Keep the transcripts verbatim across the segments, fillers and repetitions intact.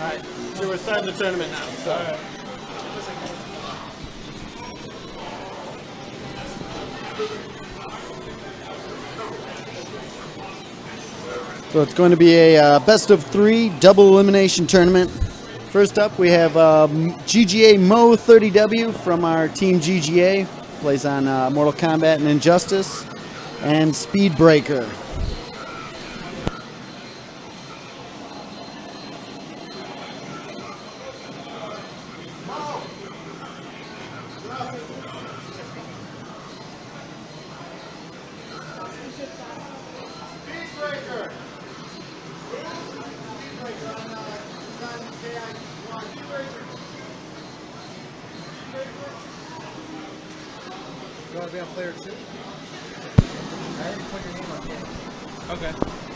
Alright, so we're starting the tournament now. So. All right. So it's going to be a uh, best of three double elimination tournament. First up, we have uh, G G A Mo thirty W from our team G G A. Plays on uh, Mortal Kombat and Injustice. And Speed Breaker. You want to be on player two? I already put your name on game. Okay.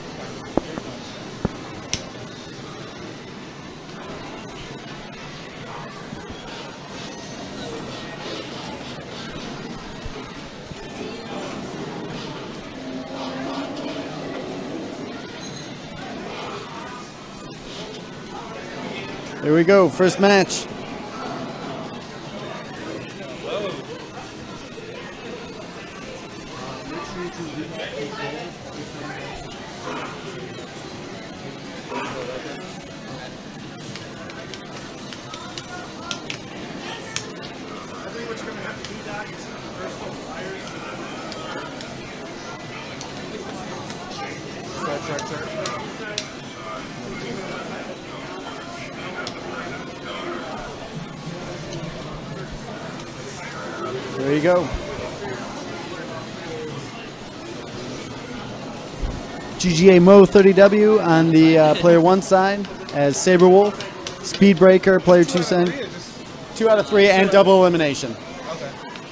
Here we go, first match. There you go. G G A Mo thirty W on the uh, player one side as Saberwolf. Speedbreaker, player two side. Two out of three and double elimination. Okay.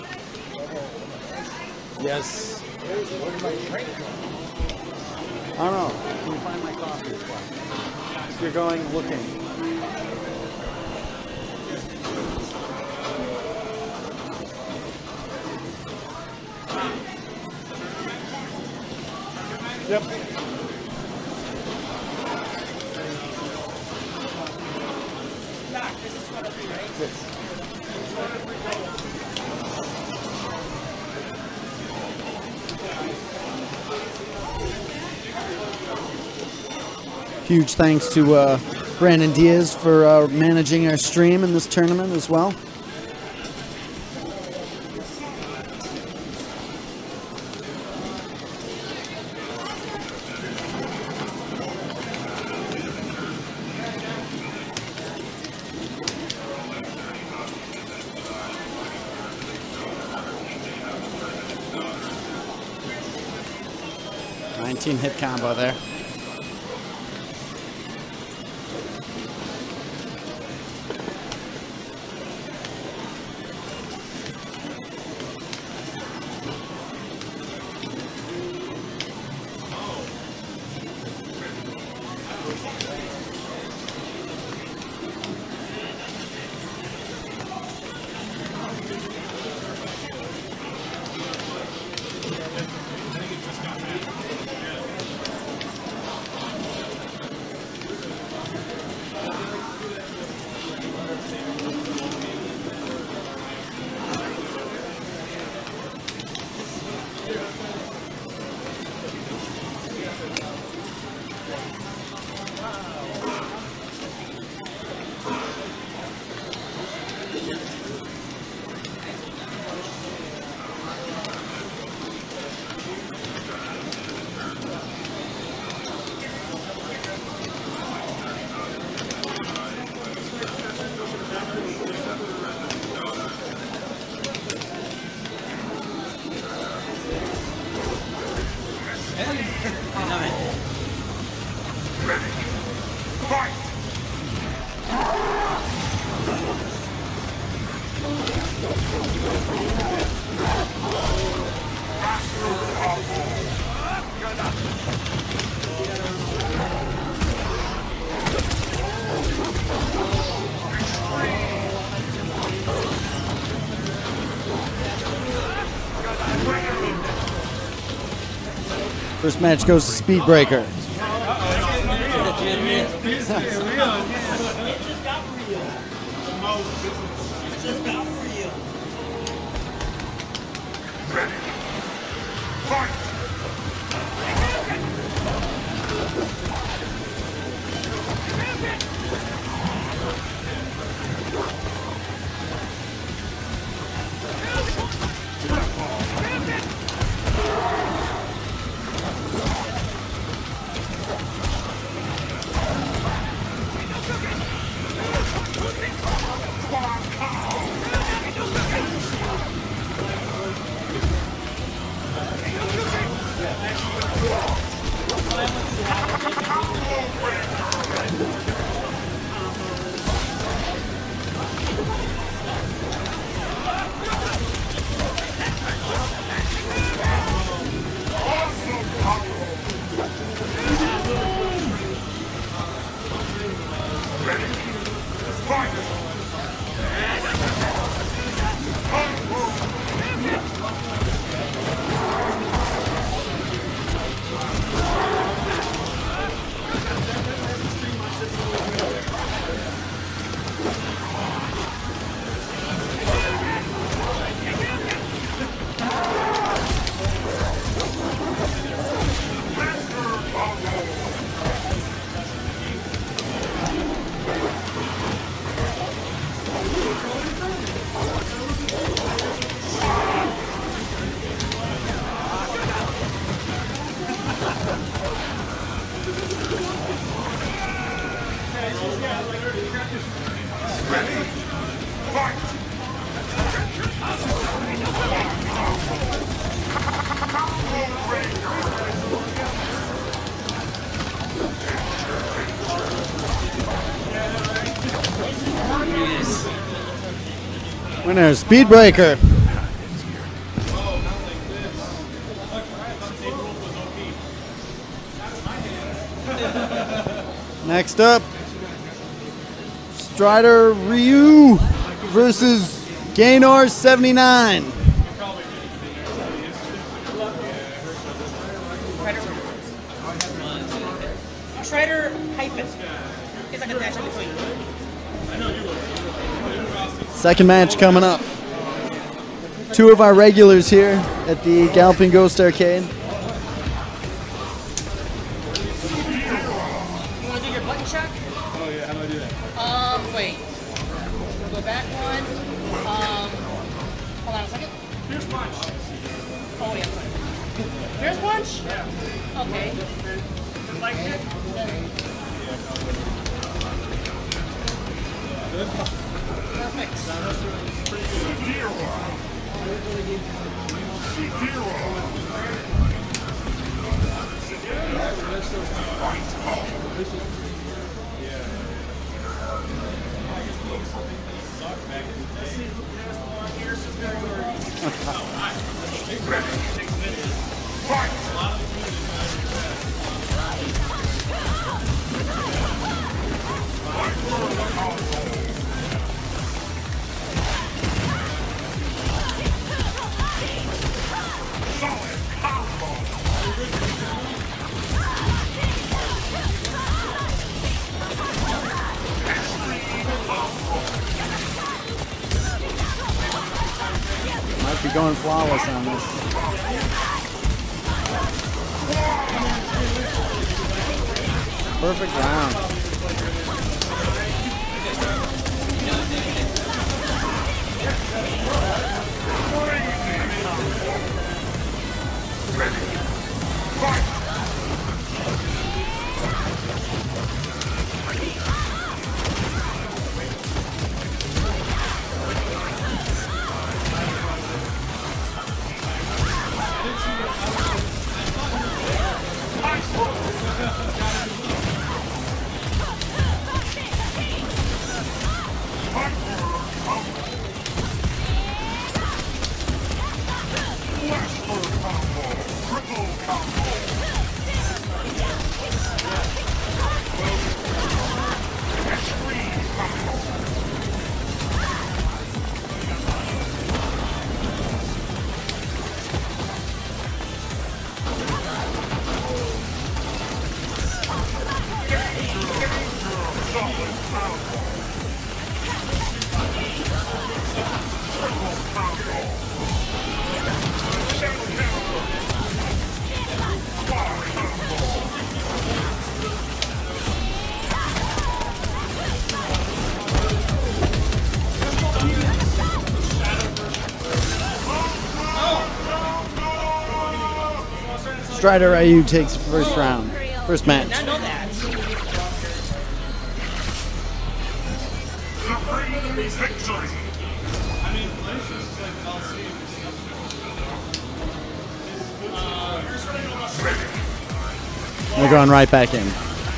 Yes. I don't know. Can you find my coffee spot? You're going looking. Yep. Huge thanks to uh, Brandon Diaz for uh, managing our stream in this tournament as well. nineteen hit combo there. First match goes to Speedbreaker. It's business. Real. It just got real. Most business. It just got real. Ready. Fight! Winner, Speed Breaker. Next up, Strider-Ryu versus Gaynor seventy-nine. Strider hyphen. It's like a dash in between. Second match coming up. Two of our regulars here at the Galloping Ghost Arcade. You want to do your button check? Oh yeah, how do I do that? Um, wait. We'll go back one. Um, hold on a second. Here's punch. Oh, yeah. Here's punch? Yeah. Okay. Just like it. Perfect. Might be going flawless on this. Perfect round. Triple combo. Strider-Ryu takes first round, first match. I know that. Victory! I mean, Meuricio's like L C. We're going right back in.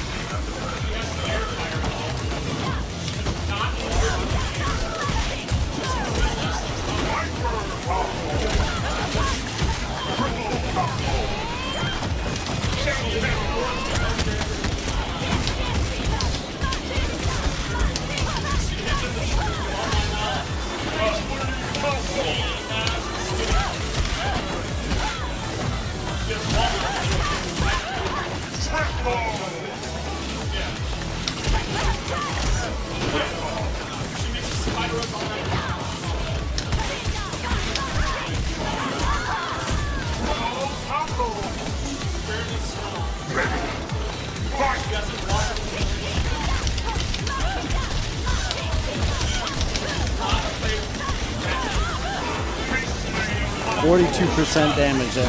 Forty-two percent damage there.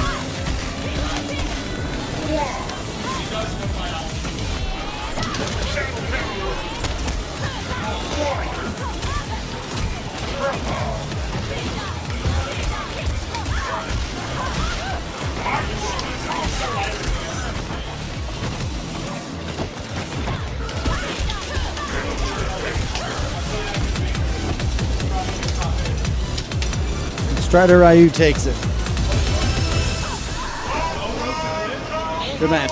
Strider-Ryu takes it. Good match.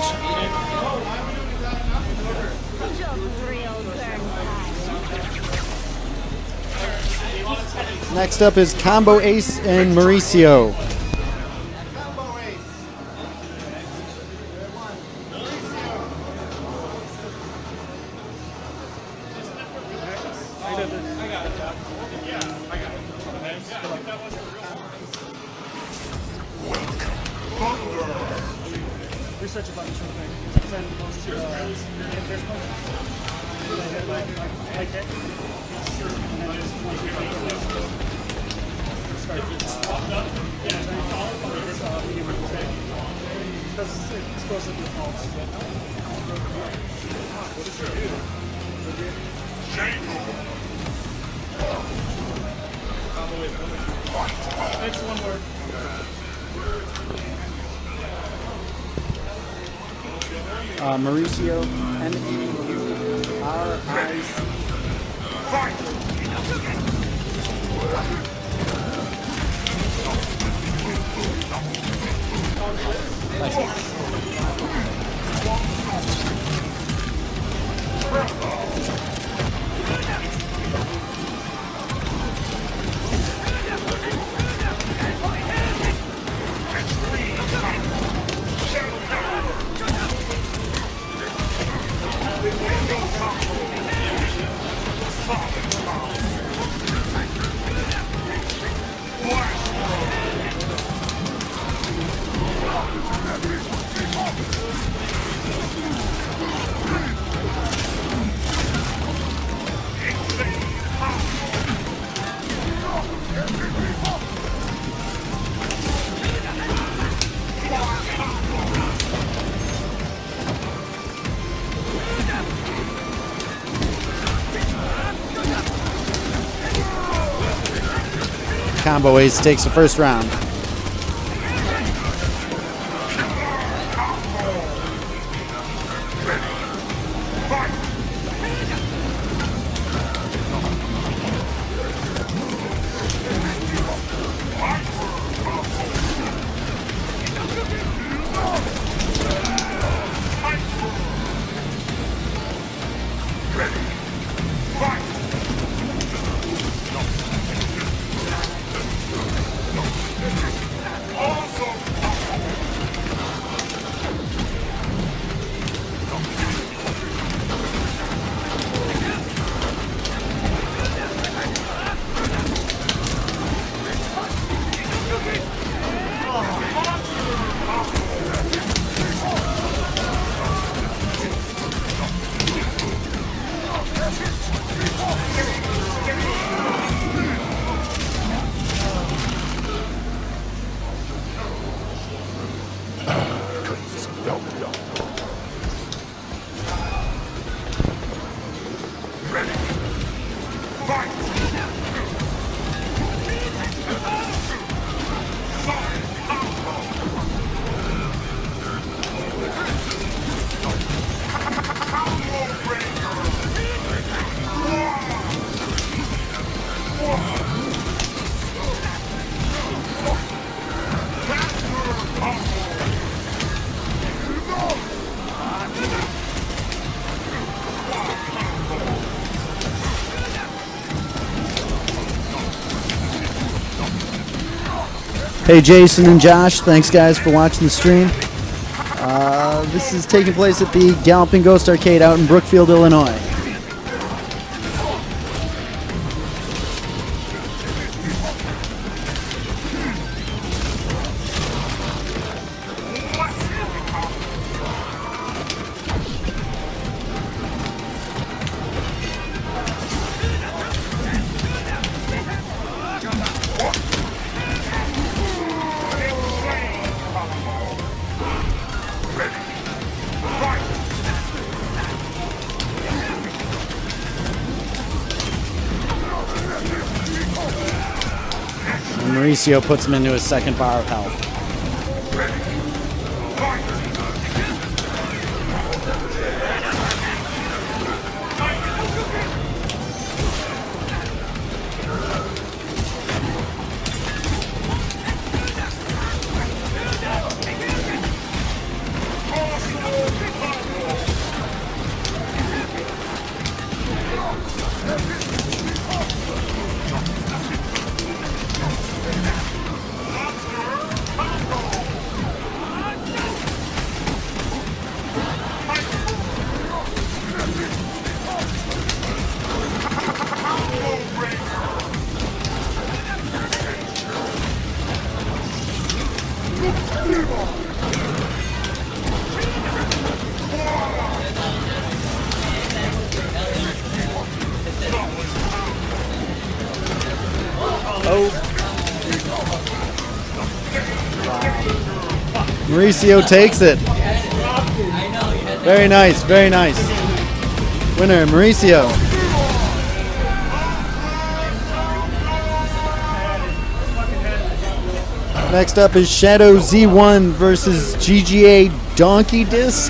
Next up is Combo Ace and Meuricio. Research about this thing. Send those to uh, there's one. Like, like, like that. And then just one start yeah, so you follow from this uh, medium attack. Because it's explosive defaults. What does it do? Next one more. Uh, Meuricio, M E U R I C. Combo Ace takes the first round. Hey, Jason and Josh, thanks guys for watching the stream. Uh, this is taking place at the Galloping Ghost Arcade out in Brookfield, Illinois. Meuricio puts him into his second bar of health. Meuricio takes it. Very nice, very nice. Winner, Meuricio. Next up is Shadow Z one versus G G A Donkey Disc.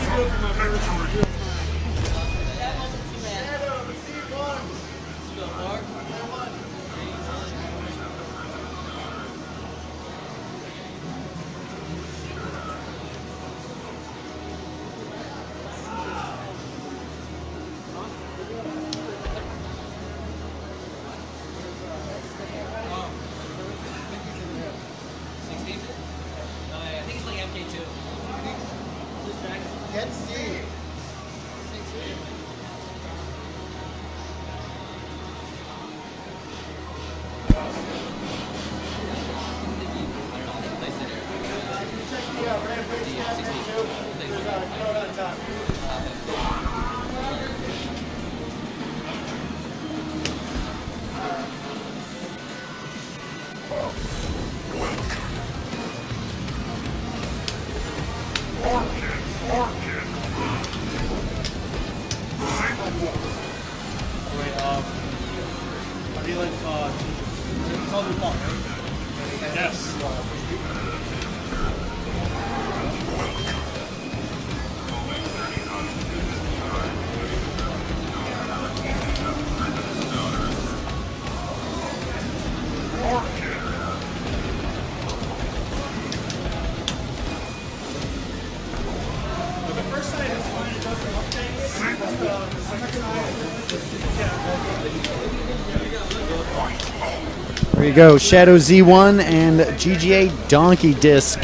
There you go, Shadow Z one and G G A Donkey Disc.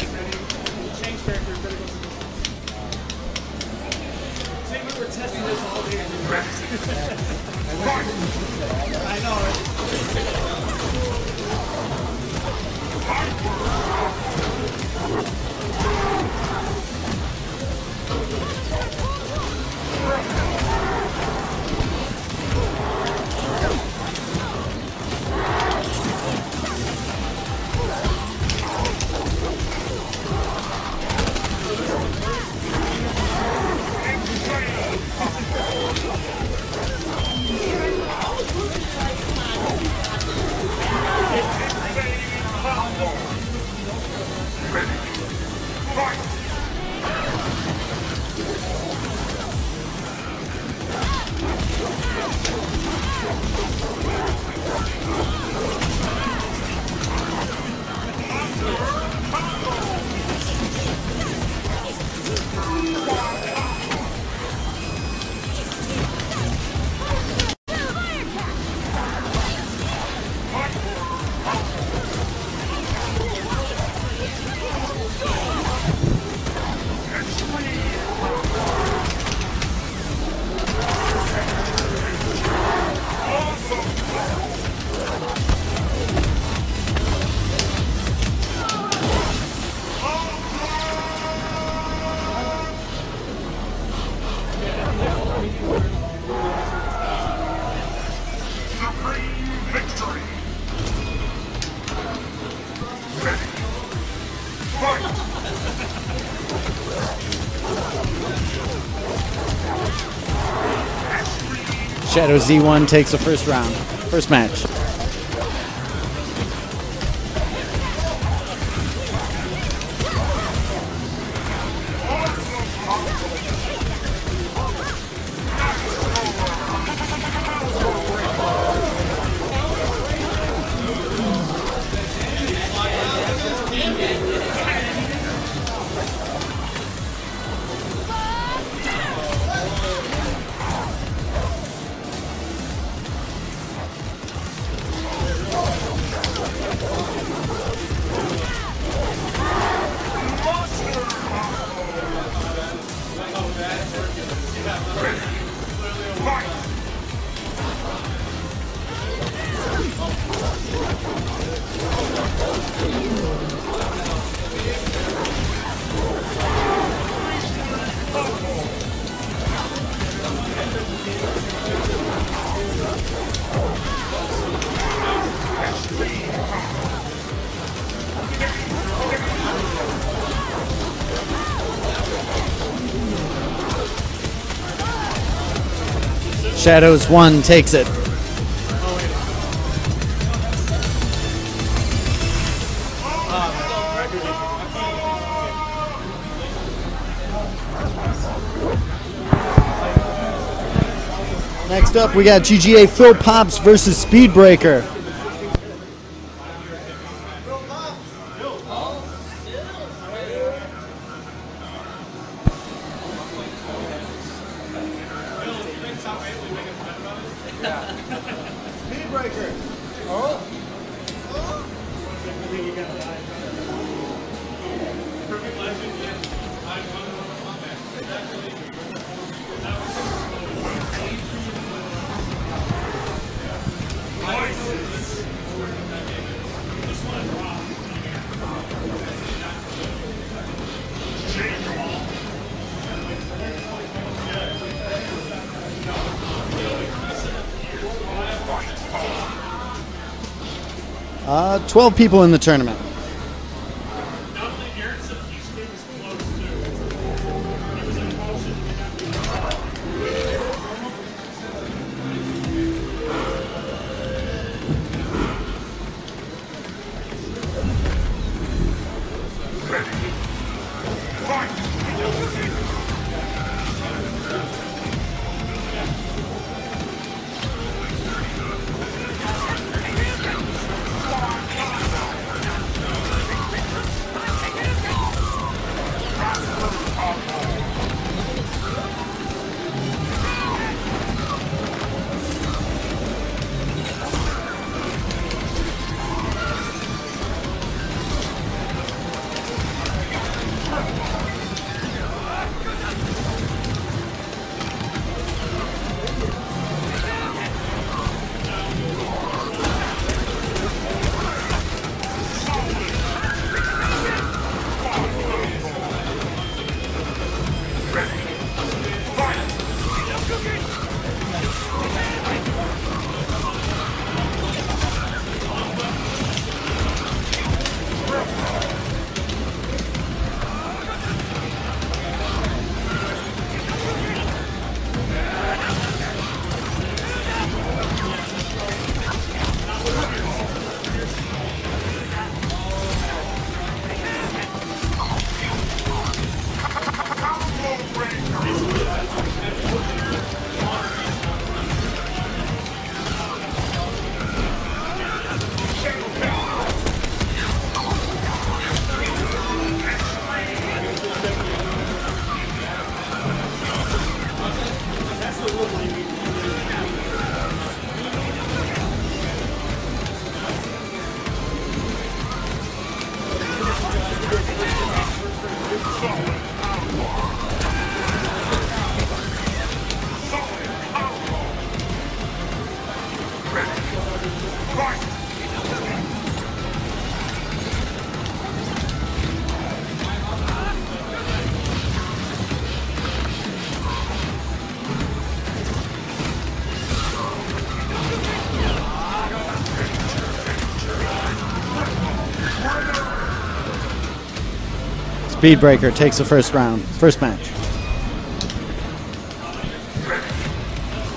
Shadow Z one takes the first round, first match. Shadows one takes it. Next up, we got G G A Phil Pops versus Speedbreaker. Uh, twelve people in the tournament. Speedbreaker takes the first round, first match.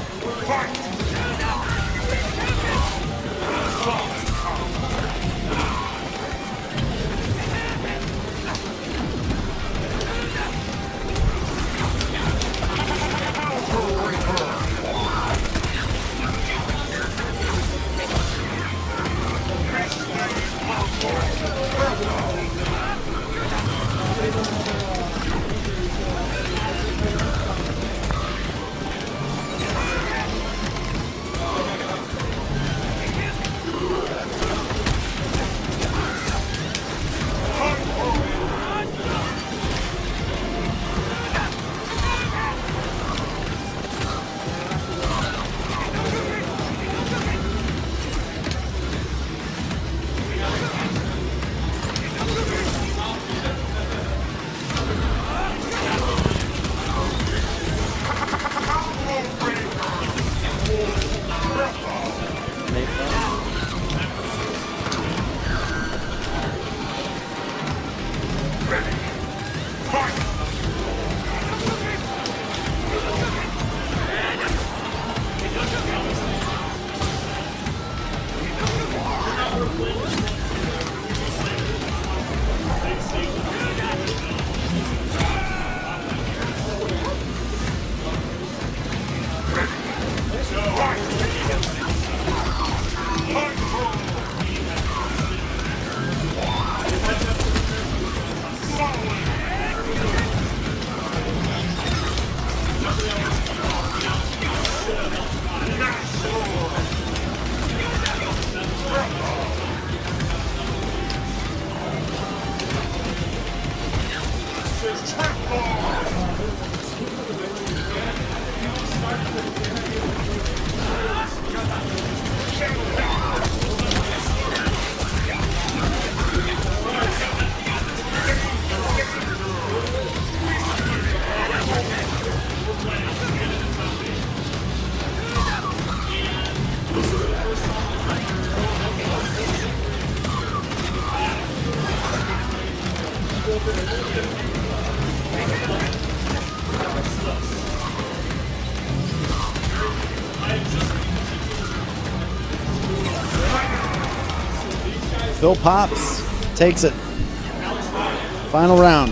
Phil Pops takes it. Final round.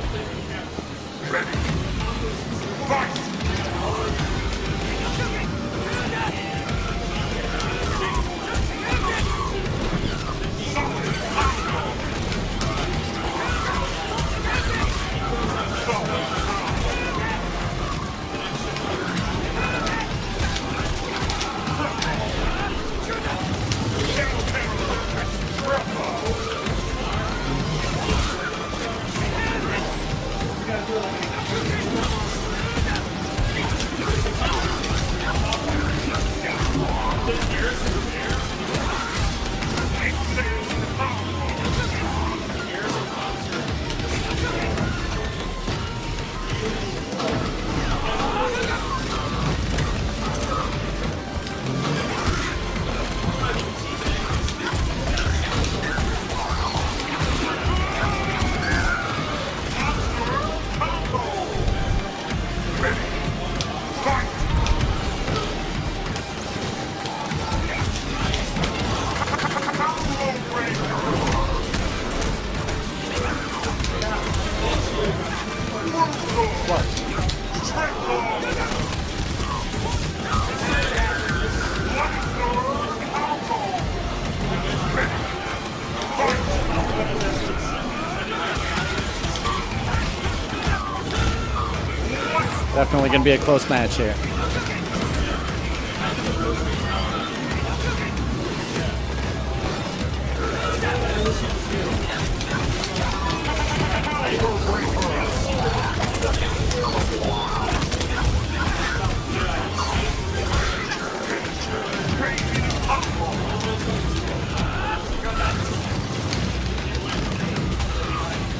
Definitely going to be a close match here.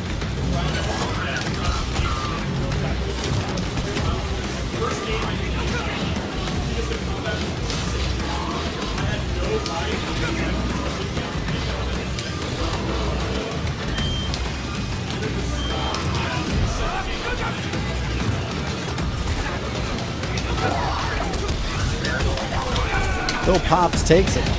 First game, I think Phil Pops takes it.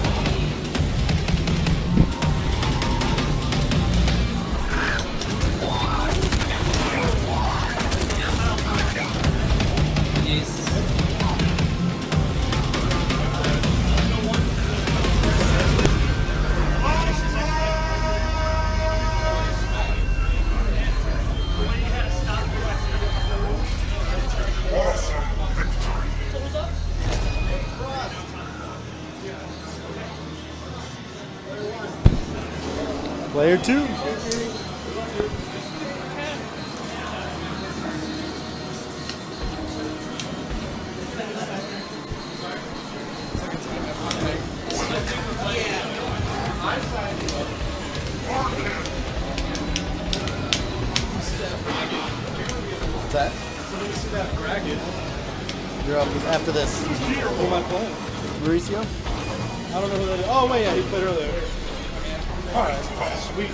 Player two. What's that? You're up after this. Who am I playing? Meuricio? I don't know who that is. Oh, wait, yeah, he played earlier. Alright, sweet.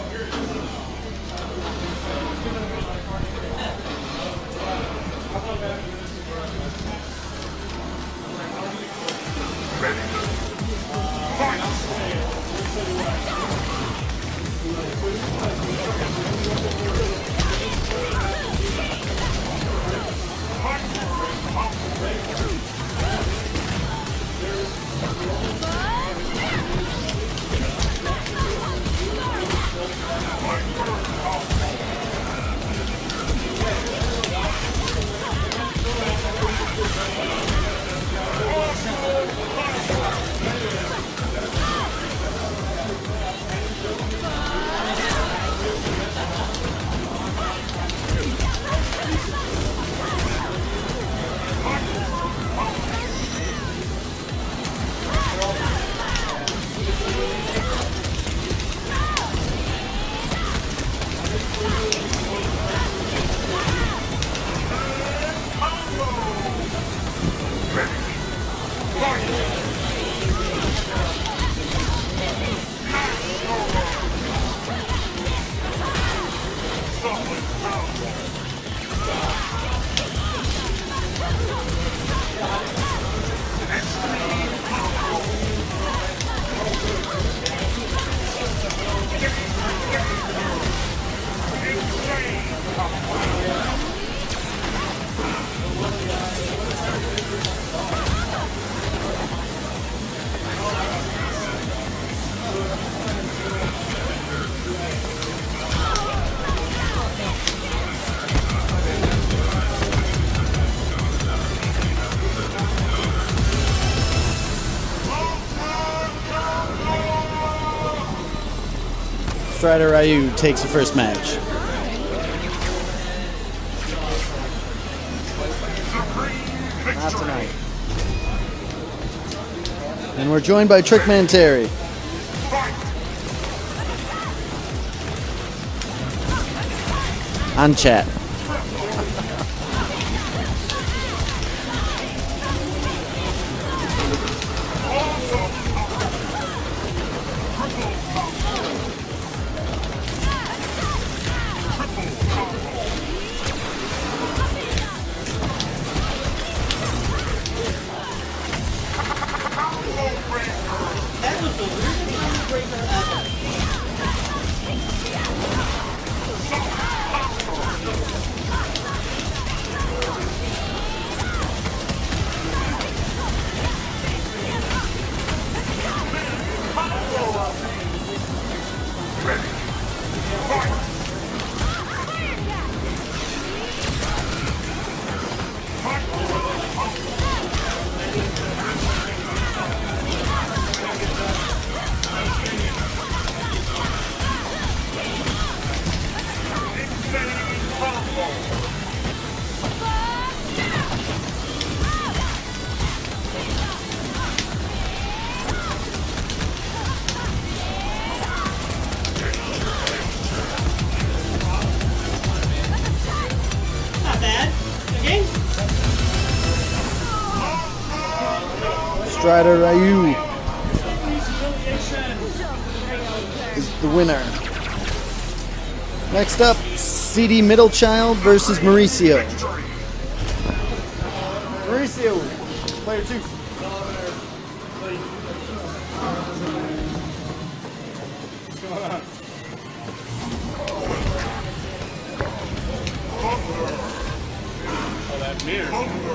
Ready. Fight! Strider-Ryu takes the first match. Not tonight. And we're joined by Trickman Terry. On chat. Strider-Ryu is the winner. Next up, C D Middlechild versus Meuricio. Meuricio, player two. What's going on? Oh, that mirror.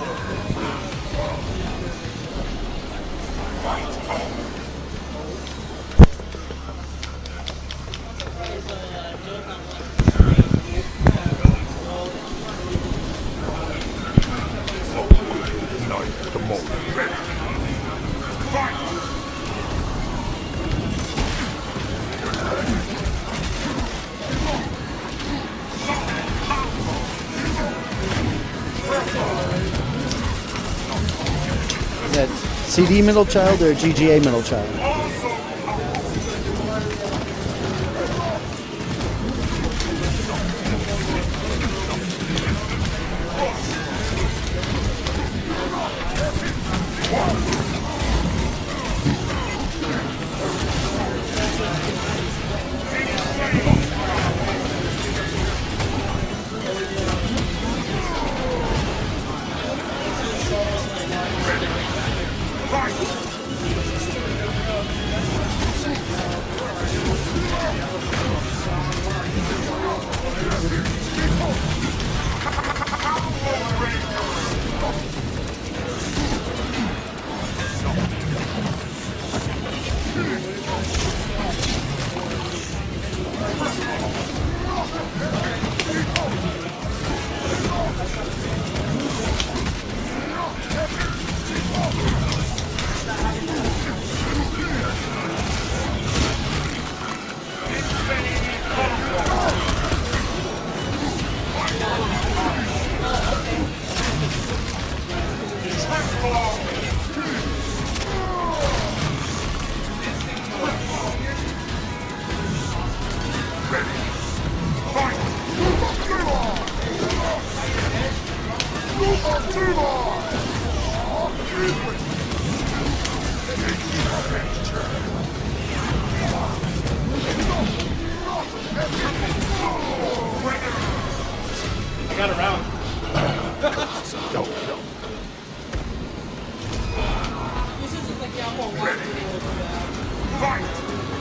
Is that C D middle child or G G A middle child? I got around. No, no. This is like y'all won't watch it. Fight!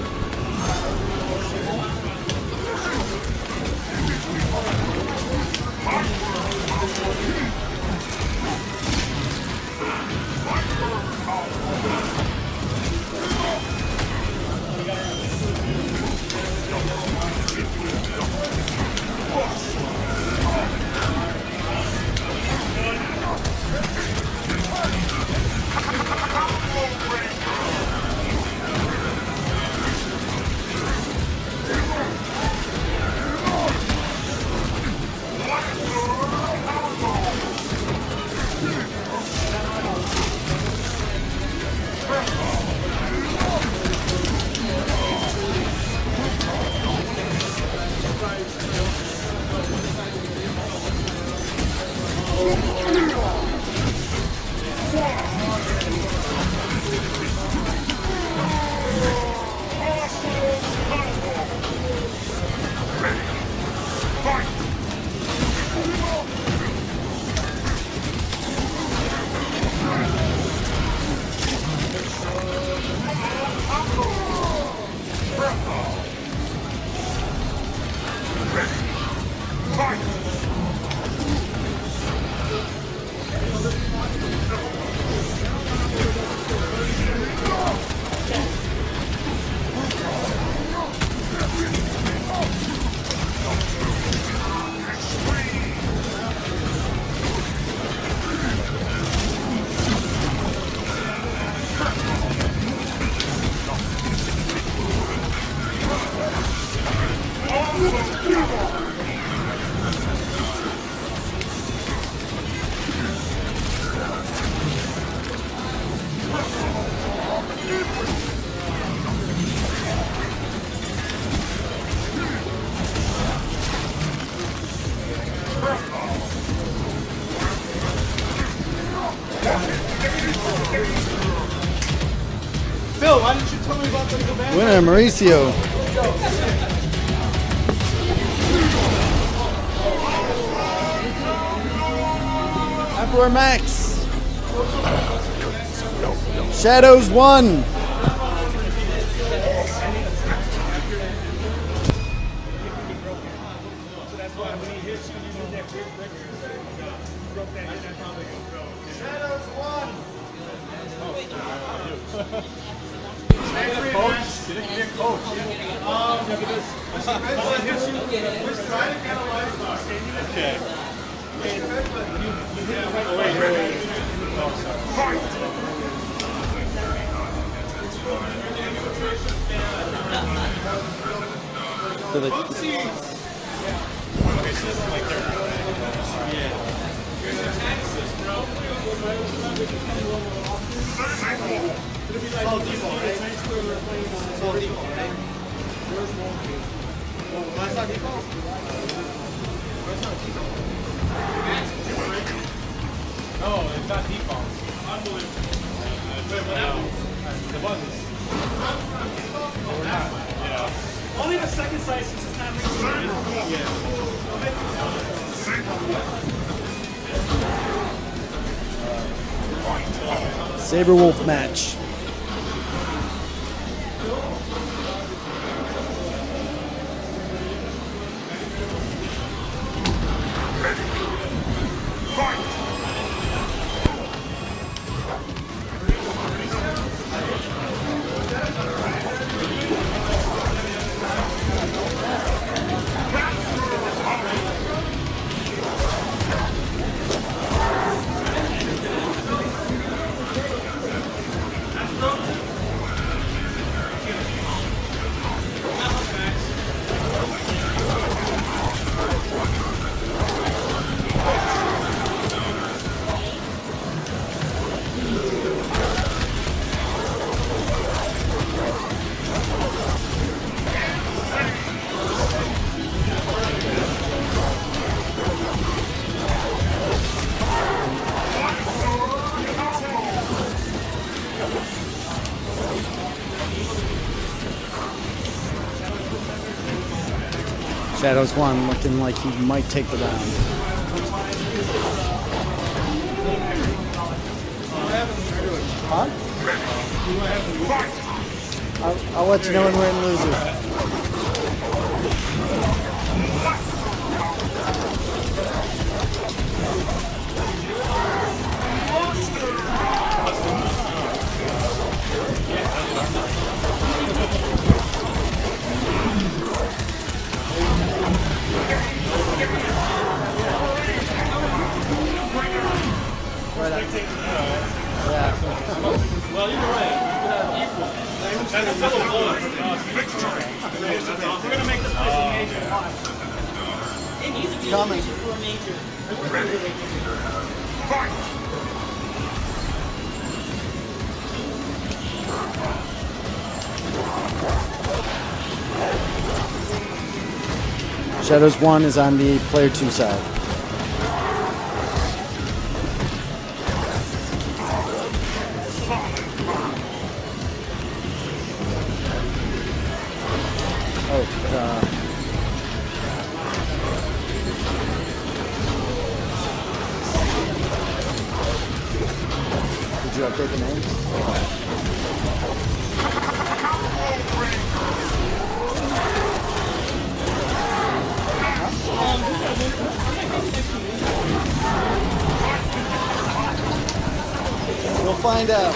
Phil, why didn't you tell me about the commander? Winner, Meuricio. Emperor Max. Shadows one. Okay. So the, No, it's not default. Unbelievable. Wait, what happened? It wasn't. We're not. Yeah. Only the second size since it's not legal. Saber Wolf match. Shadows one looking like he might take the round. Huh? I'll, I'll let you know when we're in losers. Well, either way, you could have equal. That's still a blow. We're going to make this place a major. It needs to be Coming. a major for a major. Shadows one is on the player two side. Oh, uh, did you update the names? We'll find out.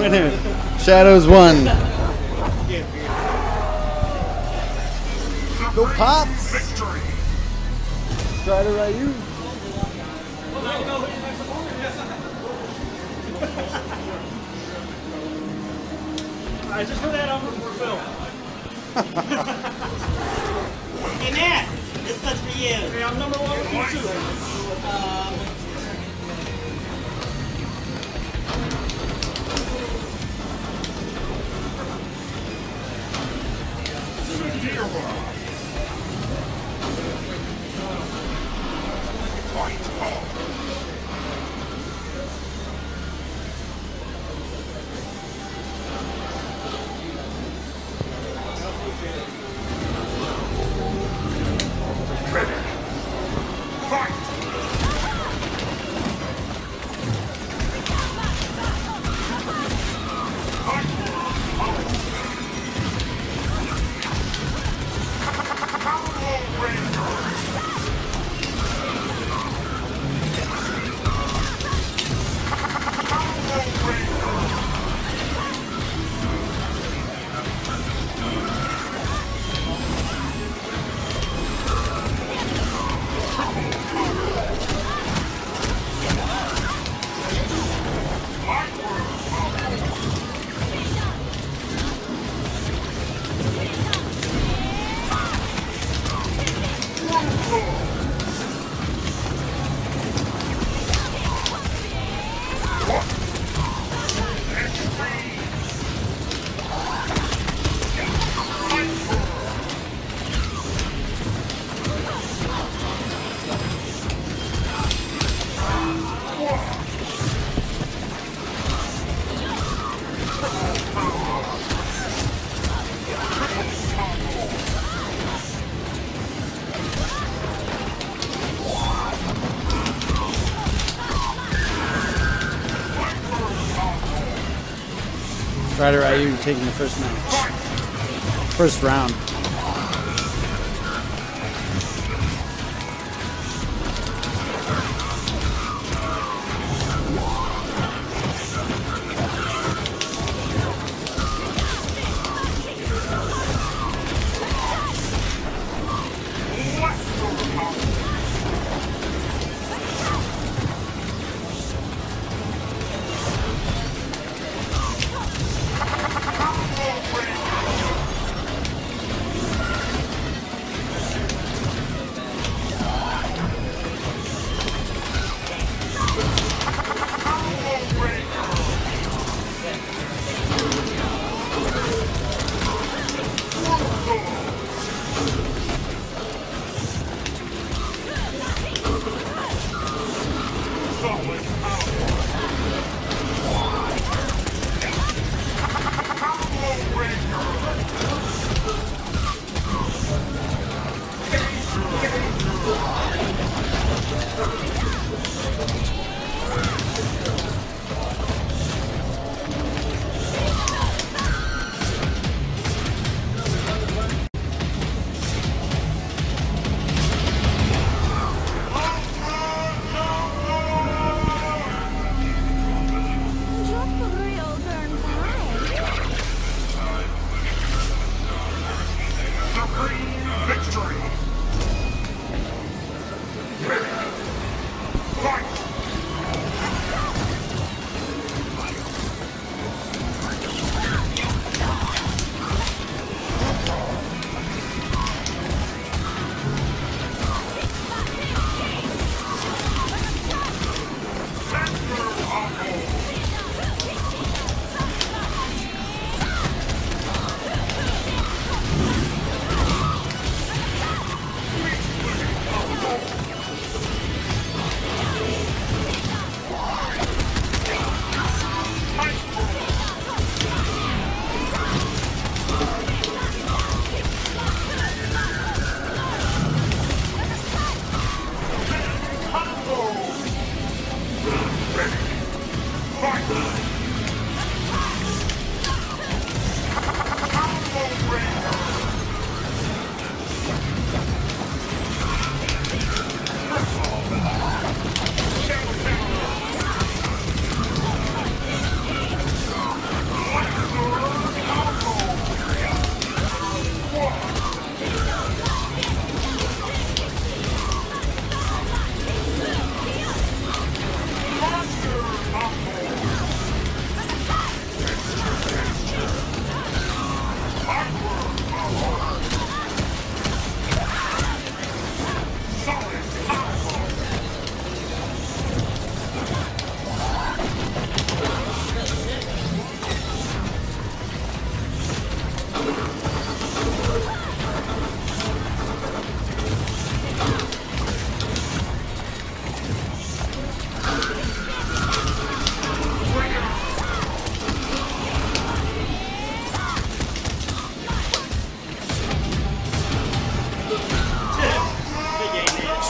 Winner. Shadows won. Go Pops. Victory. Strider-Ryu. Alright, just for that, I'm rooting for Phil. Hey, Matt, this one's for you. Okay, I'm number one with you too. Um, Strider-Ryu taking the first match. First round.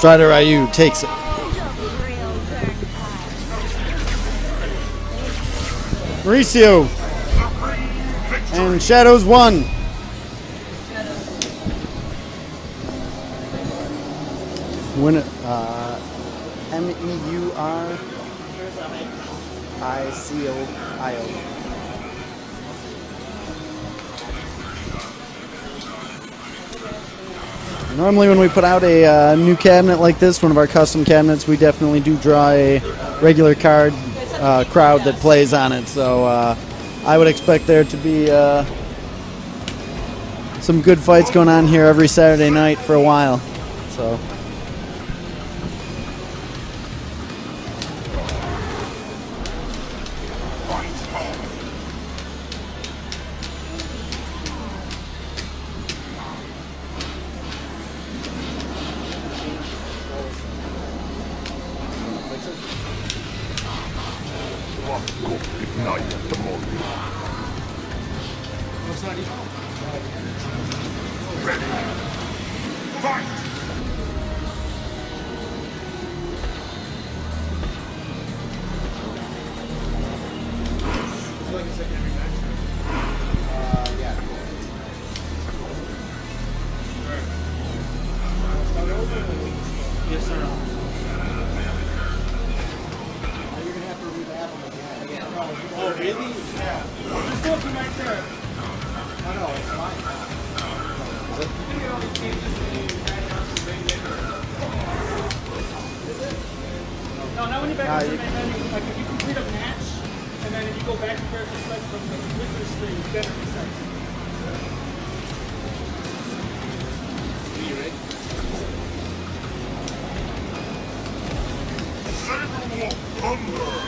Strider-Ryu takes it. Meuricio and Shadows one. Win it. Uh, M E U R I C O I O. Normally when we put out a uh, new cabinet like this, one of our custom cabinets, we definitely do draw a regular card uh, crowd that plays on it. So uh, I would expect there to be uh, some good fights going on here every Saturday night for a while. So. Ignite the moment. Ready. Fight! Yes, sir. Oh, really? Yeah. Just go from right there. Oh, no, it's mine. Is it? You can only change this when you add on to the main menu. Is it? No, not when you back to the main menu. Like if you complete a match, and then if you go back to where it's select from the computer screen, then it resets. Are you ready? Saber Thunder!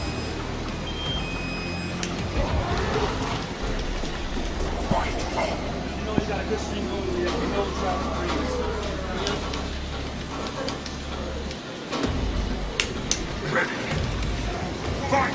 Got a good string going with it. No drop threes. Ready. Fight!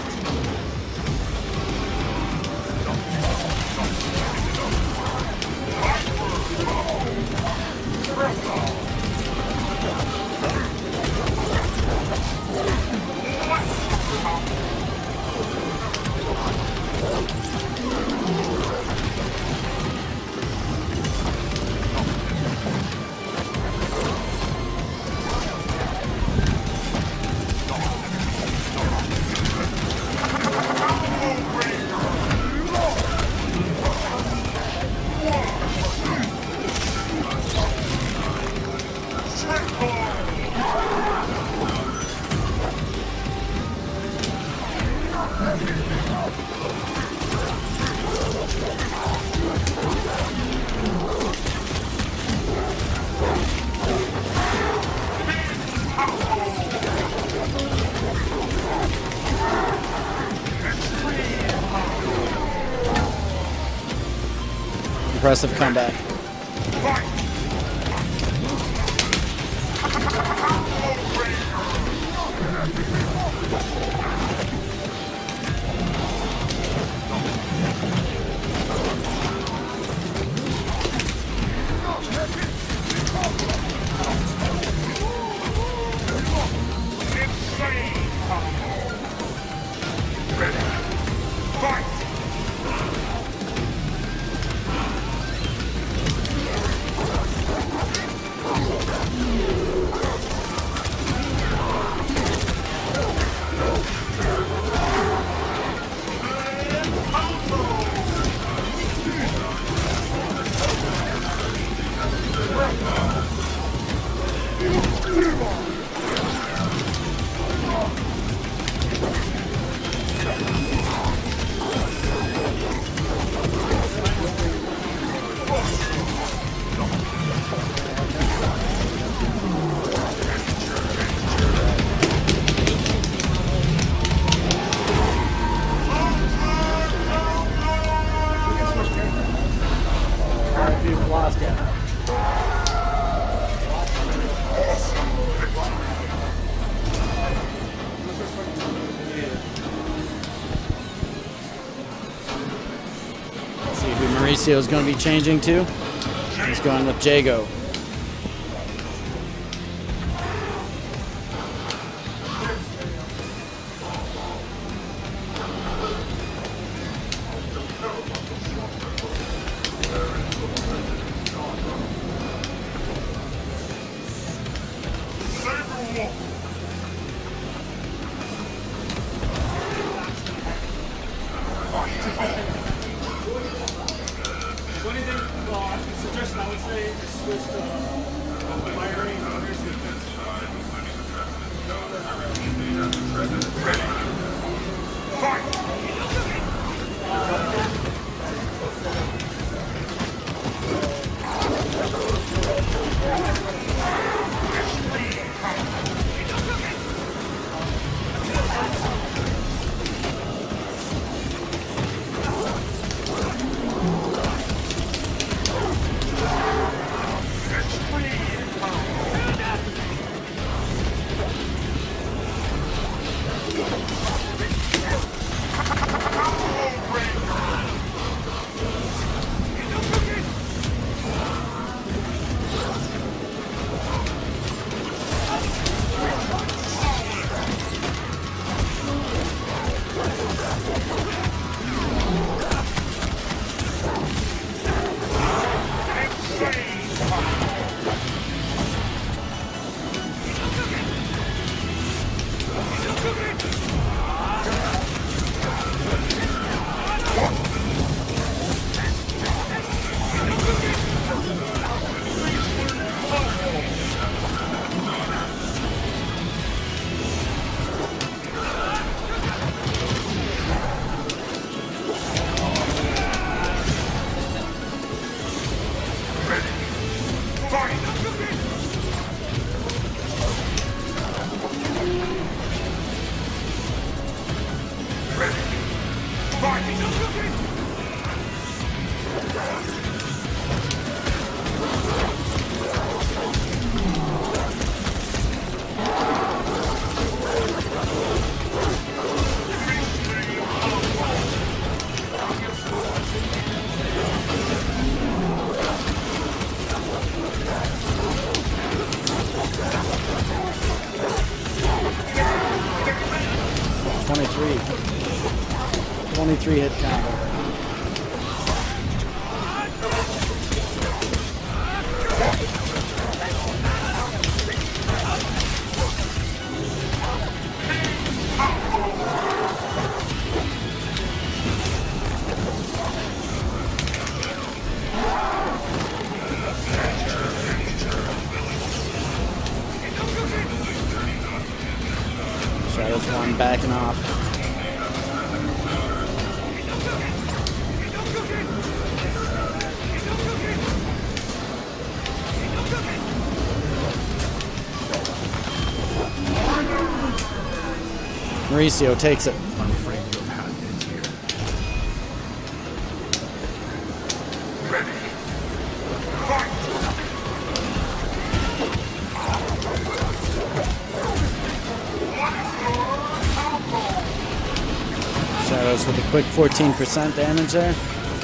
Impressive comeback. Meuricio is going to be changing to. He's going with Jago. The only thing, well, a suggestion I would say is switch to firing Meuricio. Fight! twenty-three. twenty-three hit combo. Shadows one backing off. Meuricio takes it. I'm afraid your path ends here. Ready. Fight! Shadows with a quick fourteen percent damage there.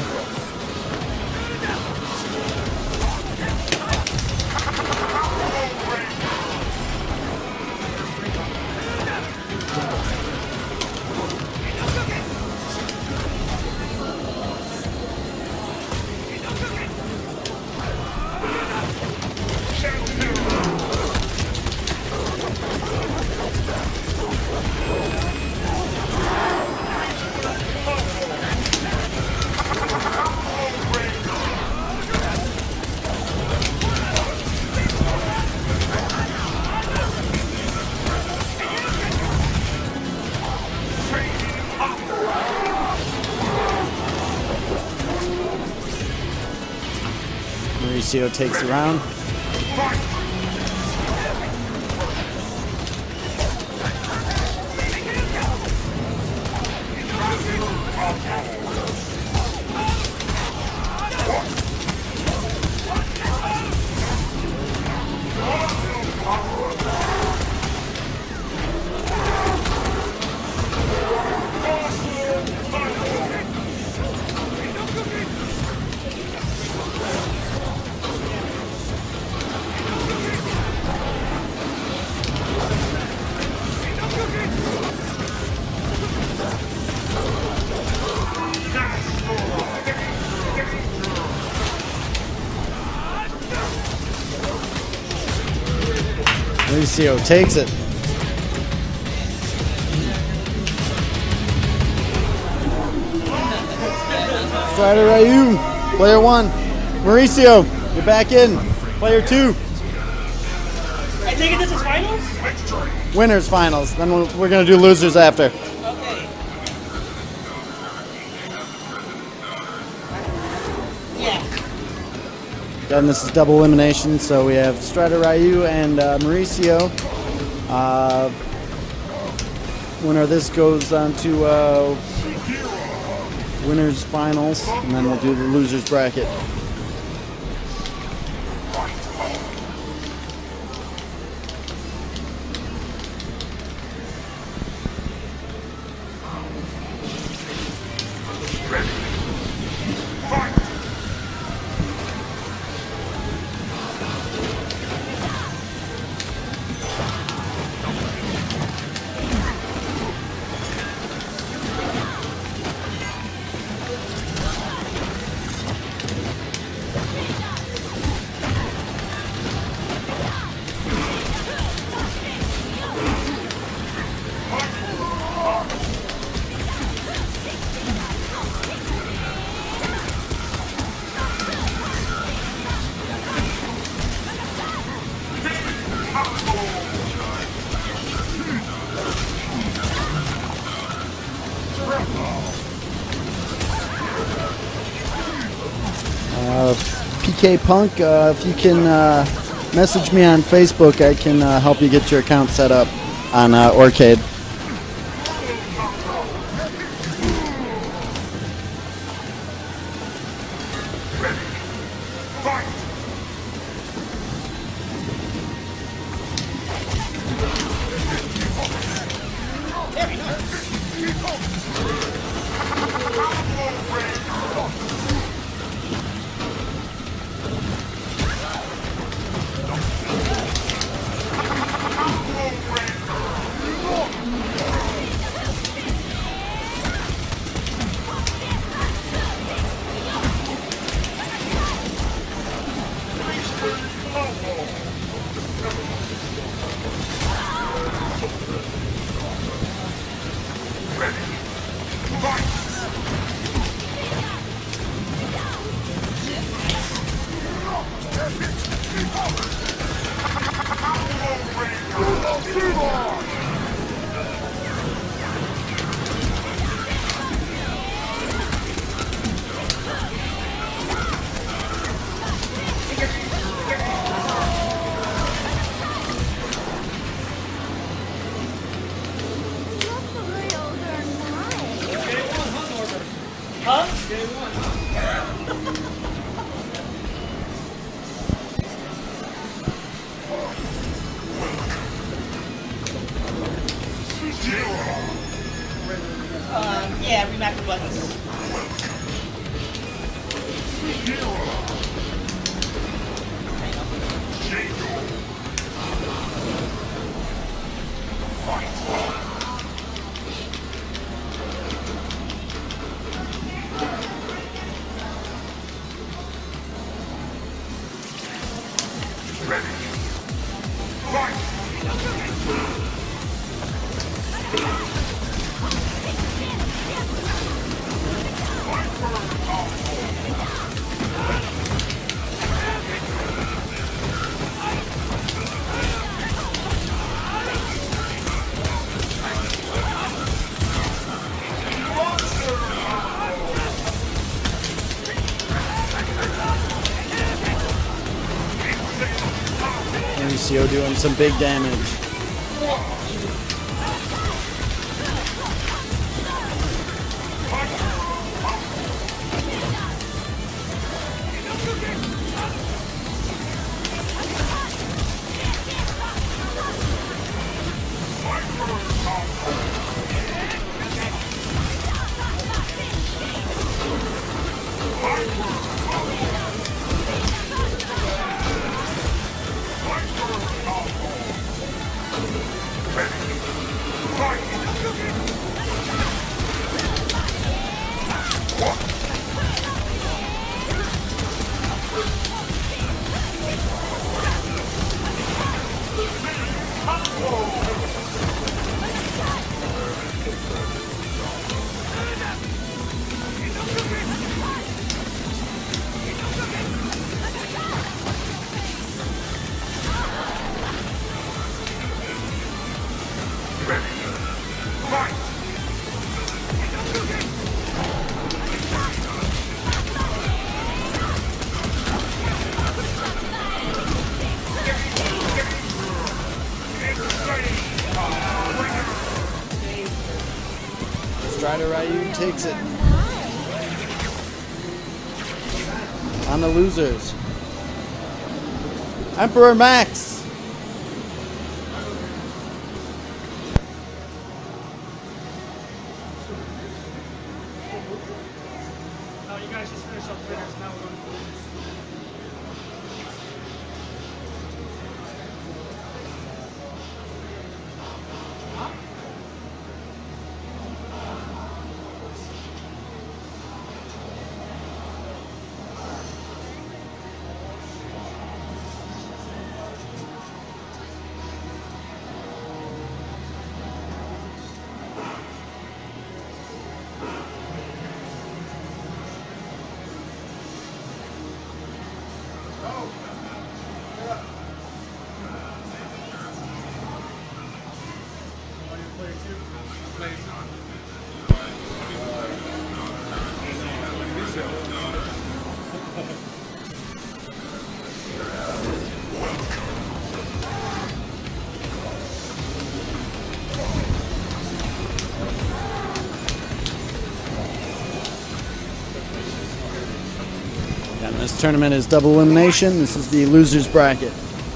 Meuricio takes the round. Meuricio takes it. Strider-Ryu. Player one, Meuricio, you're back in. Player two, I take it this is finals? winners finals. Then we'll, we're gonna do losers after. Okay. Yeah. Again, this is double elimination, so we have Strider-Ryu and uh, Meuricio. Uh, winner of this goes on to uh, winners finals, and then we'll do the losers bracket. Uh, P K Punk, uh, if you can uh, message me on Facebook, I can uh, help you get your account set up on uh, Orcade. Um, yeah, remap the buttons. Meuricio doing some big damage. Ready. W takes it. On the losers, Emperor Max. Oh, you guys just finished up winners. Now we're going to lose. And this tournament is double elimination. This is the losers bracket.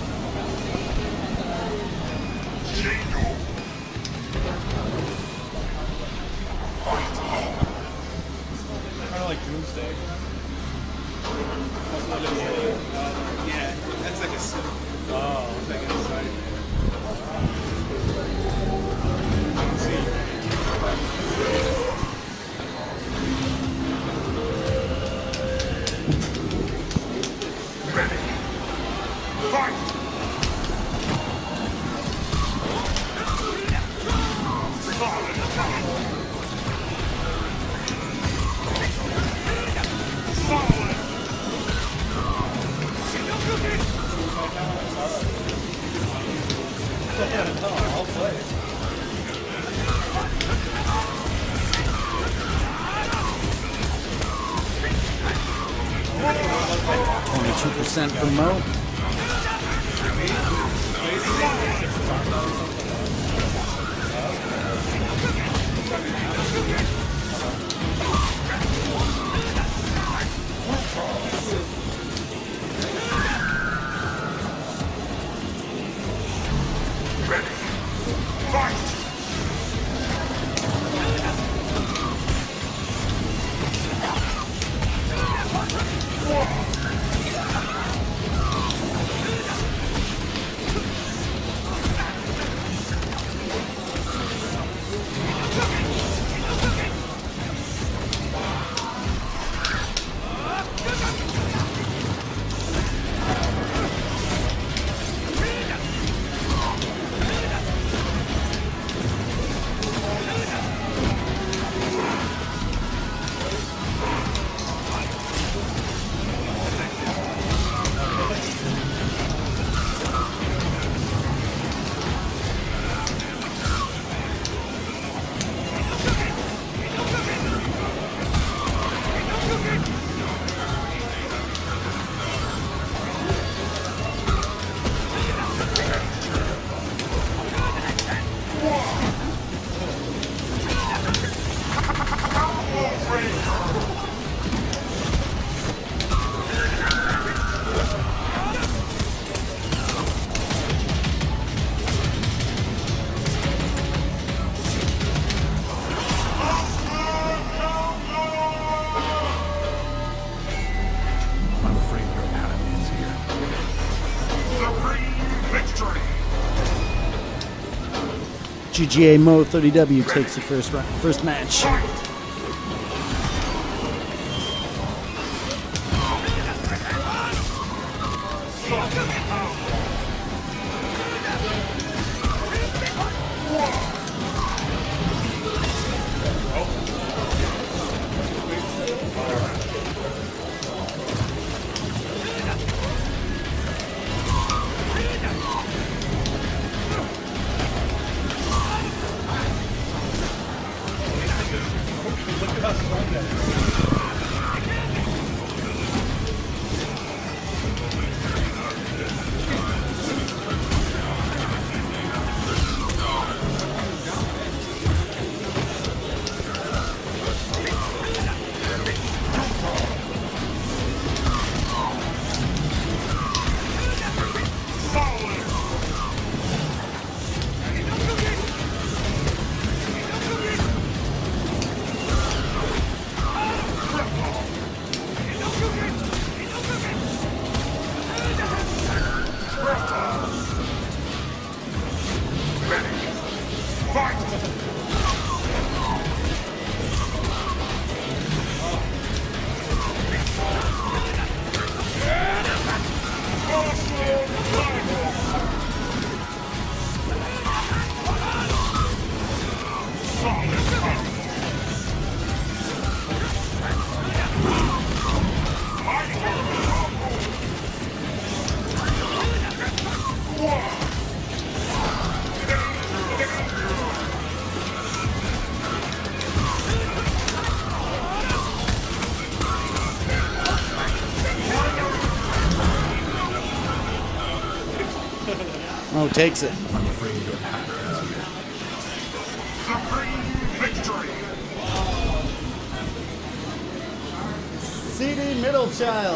Kind of like Doomsday. Yeah, that's like a suit. Oh, it's like inside. Ready. Fight! Solid attack! Solid! I'll play. twenty-two percent for Mo. Ready. Fight! I'm afraid your path ends here. Supreme victory! G G A Mo thirty W takes the first round, first match. Mo takes it. I'm afraid your path is here. Supreme victory! C D Middle Child.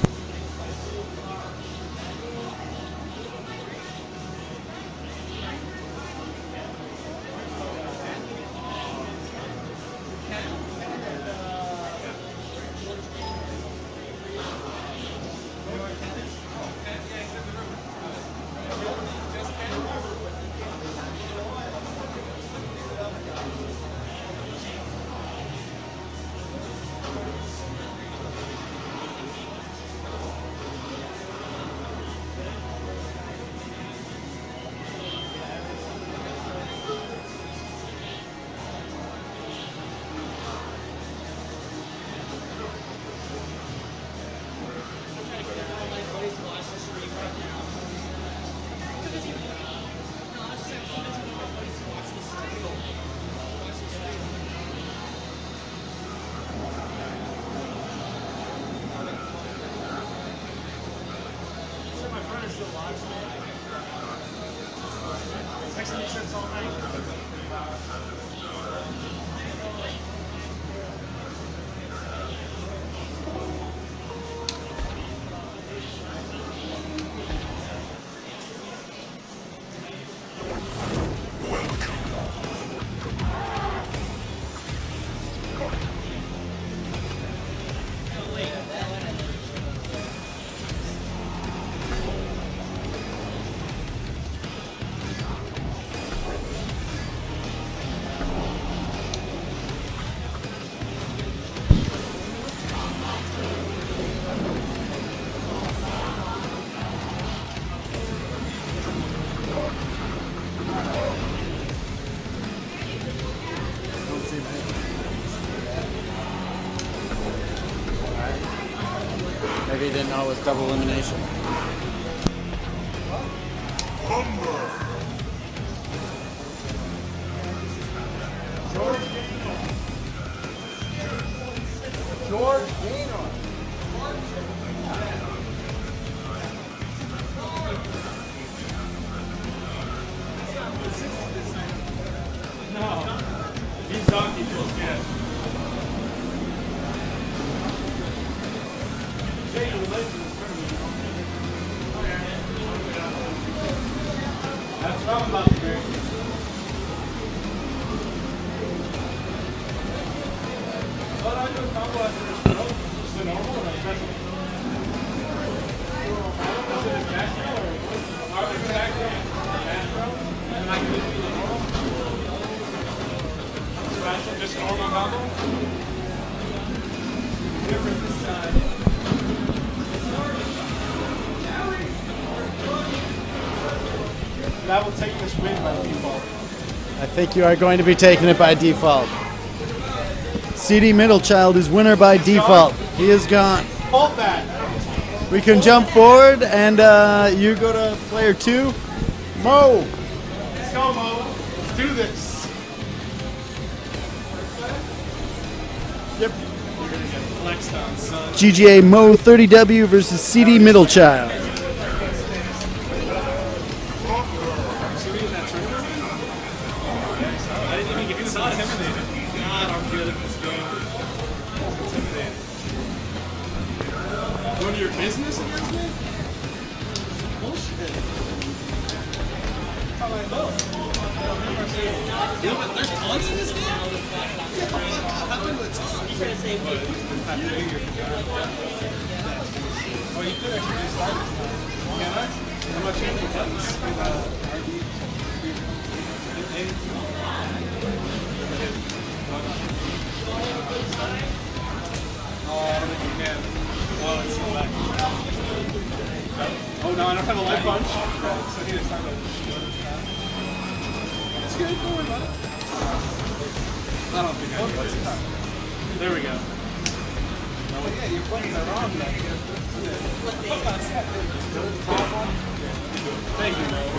Maybe he didn't know it was double elimination. Humber! George Gaynor. No. He's donkey feels good. Jay, you relate to this tournament. That's what I'm about to do. What I do is combo after this throw. Just the normal or a special? Is it a back throw or are we back throw? Back throw? And I can just do the normal? Special, just normal combo? Different this side. And I will take this win by default. I think you are going to be taking it by default. C D Middlechild is winner by default. He is gone. Hold that. We can jump forward, and uh, you go to player two. Mo. Let's go, Mo. Let's do this. Yep. You're gonna get flexed on, son. G G A Mo thirty W versus C D Middlechild. Go to your business against me? Bullshit. How I know? You know what? There's taunts in this game? Get the fuck out. How do I know it's taunts? Oh, you could actually just start this time. Can I? I'm going to change the buttons. R D. Oh, I don't think you can. Oh, it's still back. Oh no, I don't have a light punch. So I need to start with. It's good, don't worry about it. I don't think I can. There we go. Oh yeah, your buttons are wrong back here. Thank you, Mo.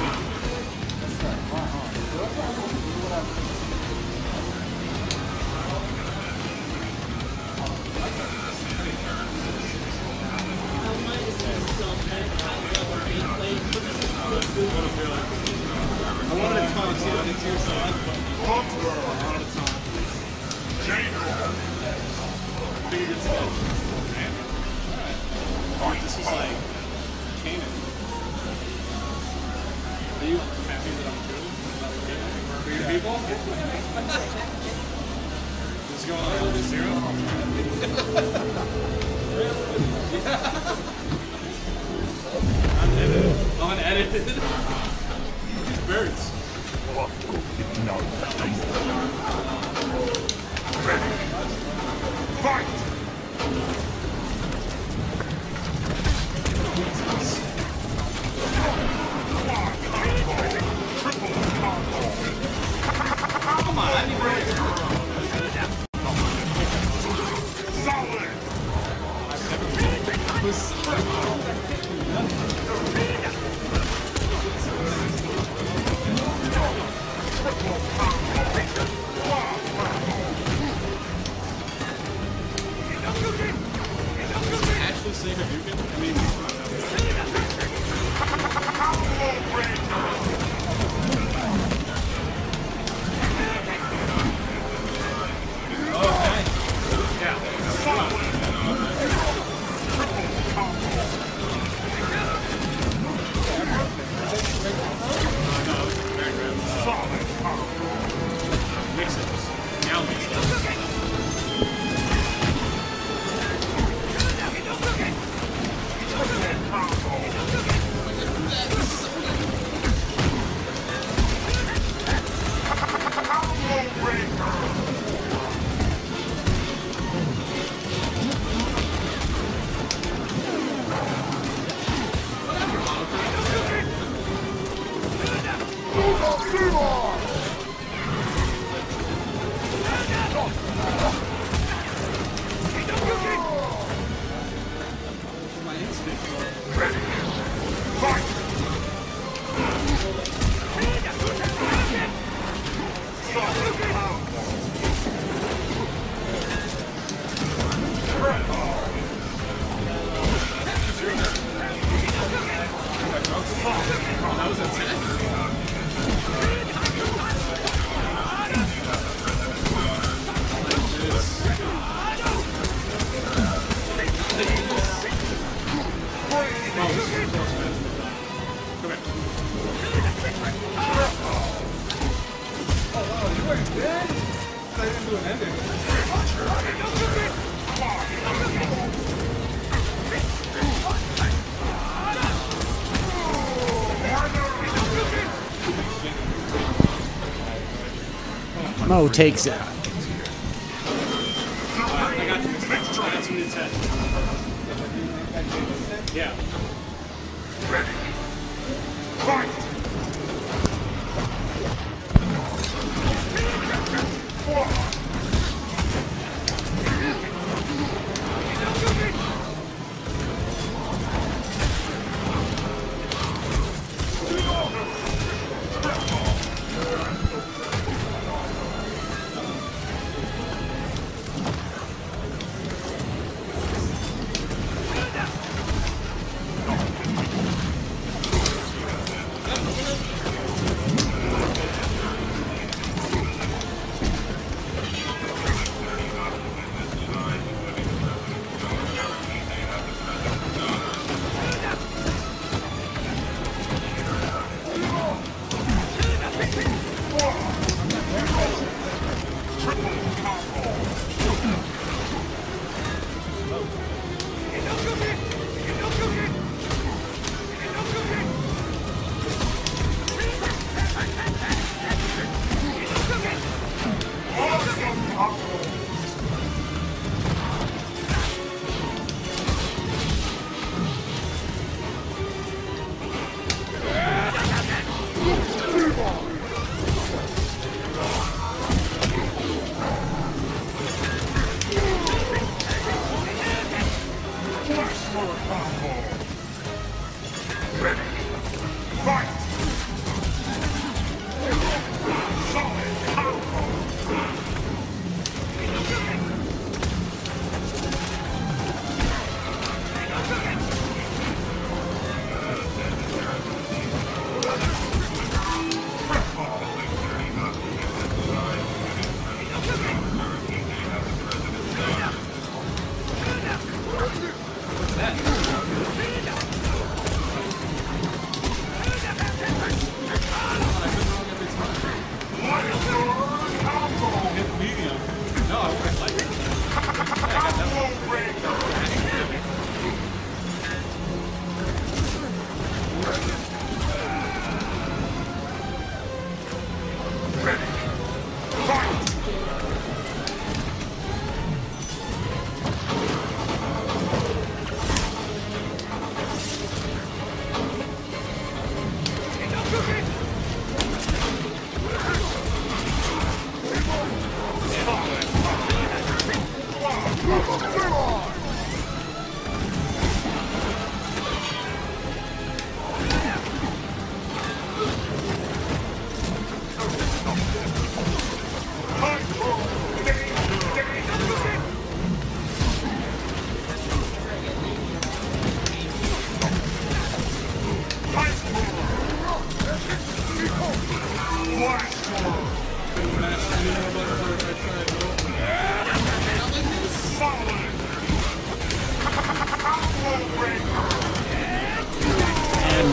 What a feeling. is like Canaan. Are you happy that I'm good? For your people? This is going on a zero? Unedited. Unedited. These birds. Ready. Fight! Come on, I need breaks. Solid! Actually saying if you can, I mean, okay. Yeah. Solid! Mix-ups. Now mix-ups. My instinct. Ready. Fight! Solid combo. That was intense. Mo takes it. I got you. That's what it said. Yeah. Ready. Fight!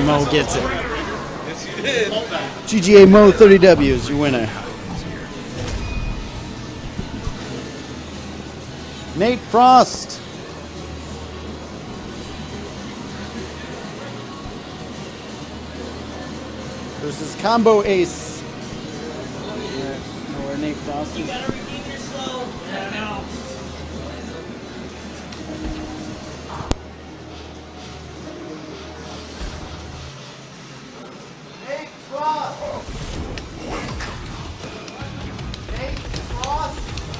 and Mo gets it. Yes, you did. G G A Mo thirty W is your winner. Nate Frost. Versus Combo Ace. Where, where Nate Frost is. Gotta redeem yourself. Yeah, no. Nate Frost. Nate Frost.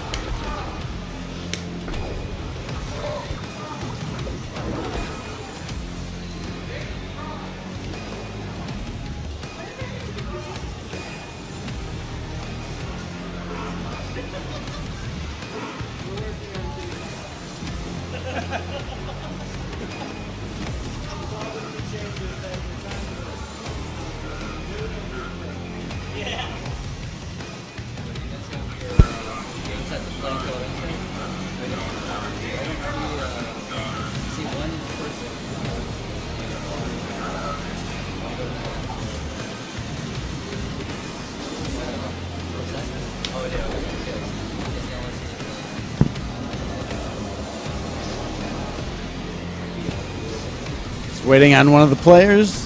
Just waiting on one of the players.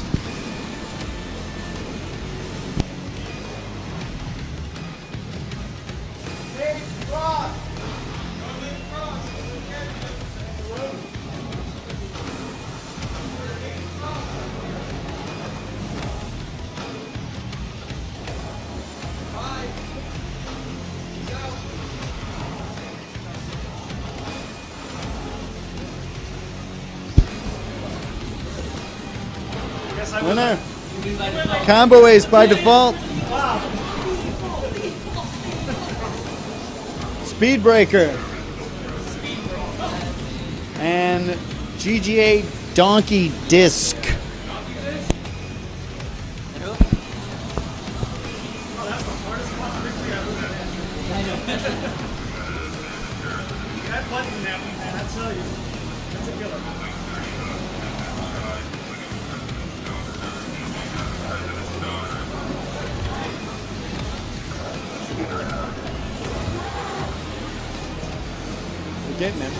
Winner. Combo Ace by default. Speedbreaker. And G G A Donkey Disc. That button that one, man, I tell you. That's a killer. We're getting it.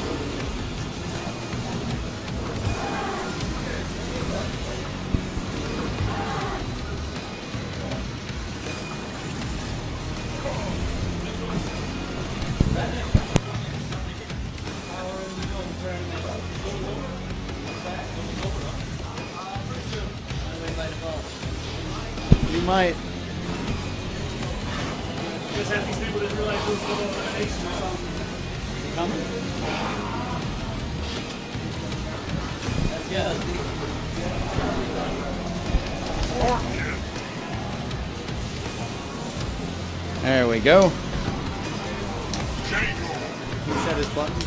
You might. Just have these people that realize those little eliminations or something. Coming. There we go. He set his button.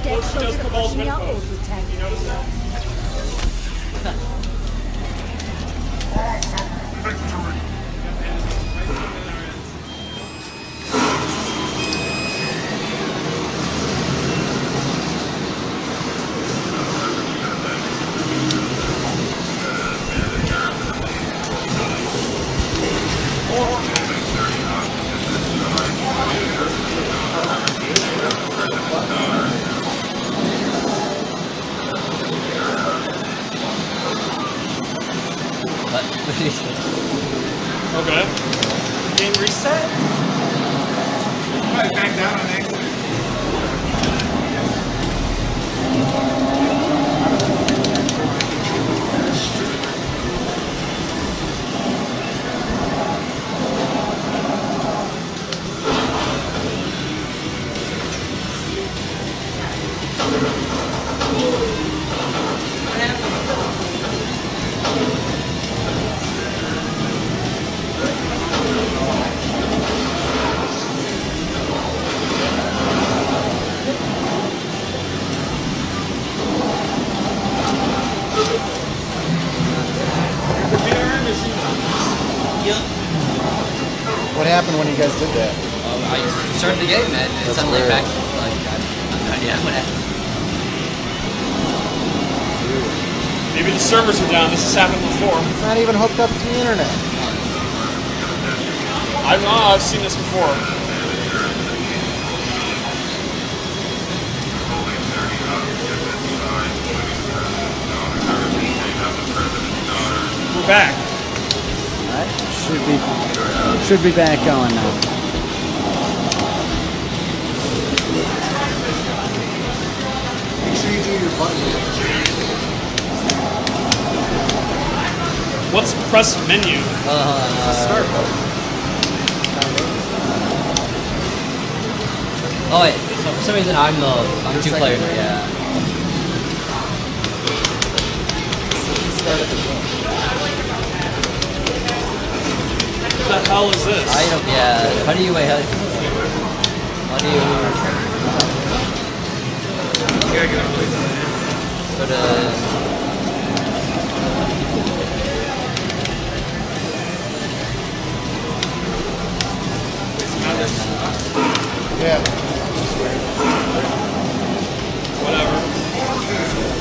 deck closer to pushing out old tech. Victory! Okay. Game reset? Right, back down on exit. What happened when you guys did that? Um, I started the game and it That's suddenly weird. back. Like, I have no idea what happened. Maybe the servers are down. This has happened before. It's not even hooked up to the internet. I don't know. I've seen this before. We're back. Alright, should be should be back going now. Make sure you do your button. What's press menu? Uh, Start button. oh wait, so for some reason I'm the I'm two player. Yeah. What the hell is this? I don't. Yeah. How do you wait? How, how do you? Go to. Yeah. Whatever.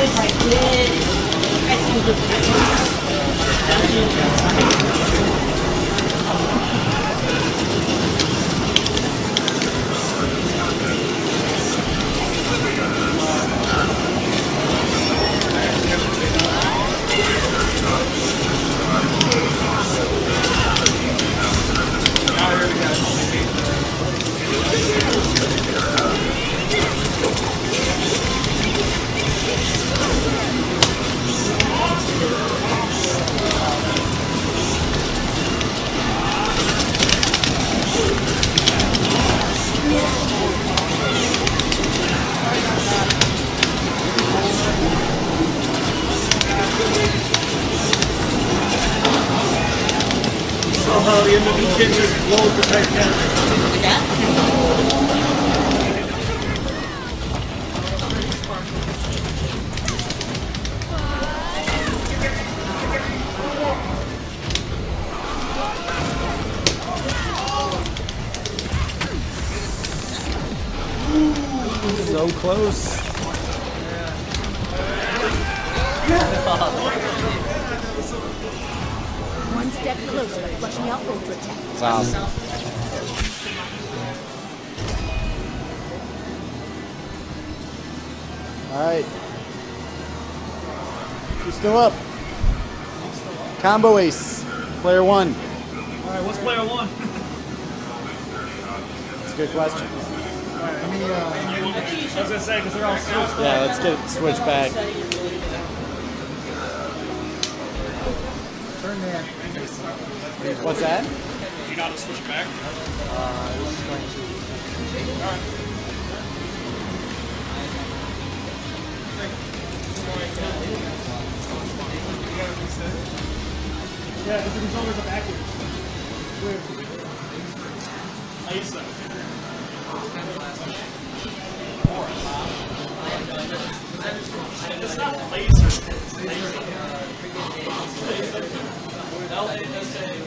Somehow the end of the kid just blows the Titanic. So close. One step closer to flushing out ultra attack. That's awesome. All right. Who's still up? Combo ace. Player one. All right, what's player one? That's a good question. All right, let me, uh, I was gonna say, because they're all switched. Yeah, let's get it switched back. Turn there. What's that? You got to switch back? Uh, this is going to. Yeah, because the controllers are backwards. Weird. Lisa. It's not laser. It's laser. No, it does say.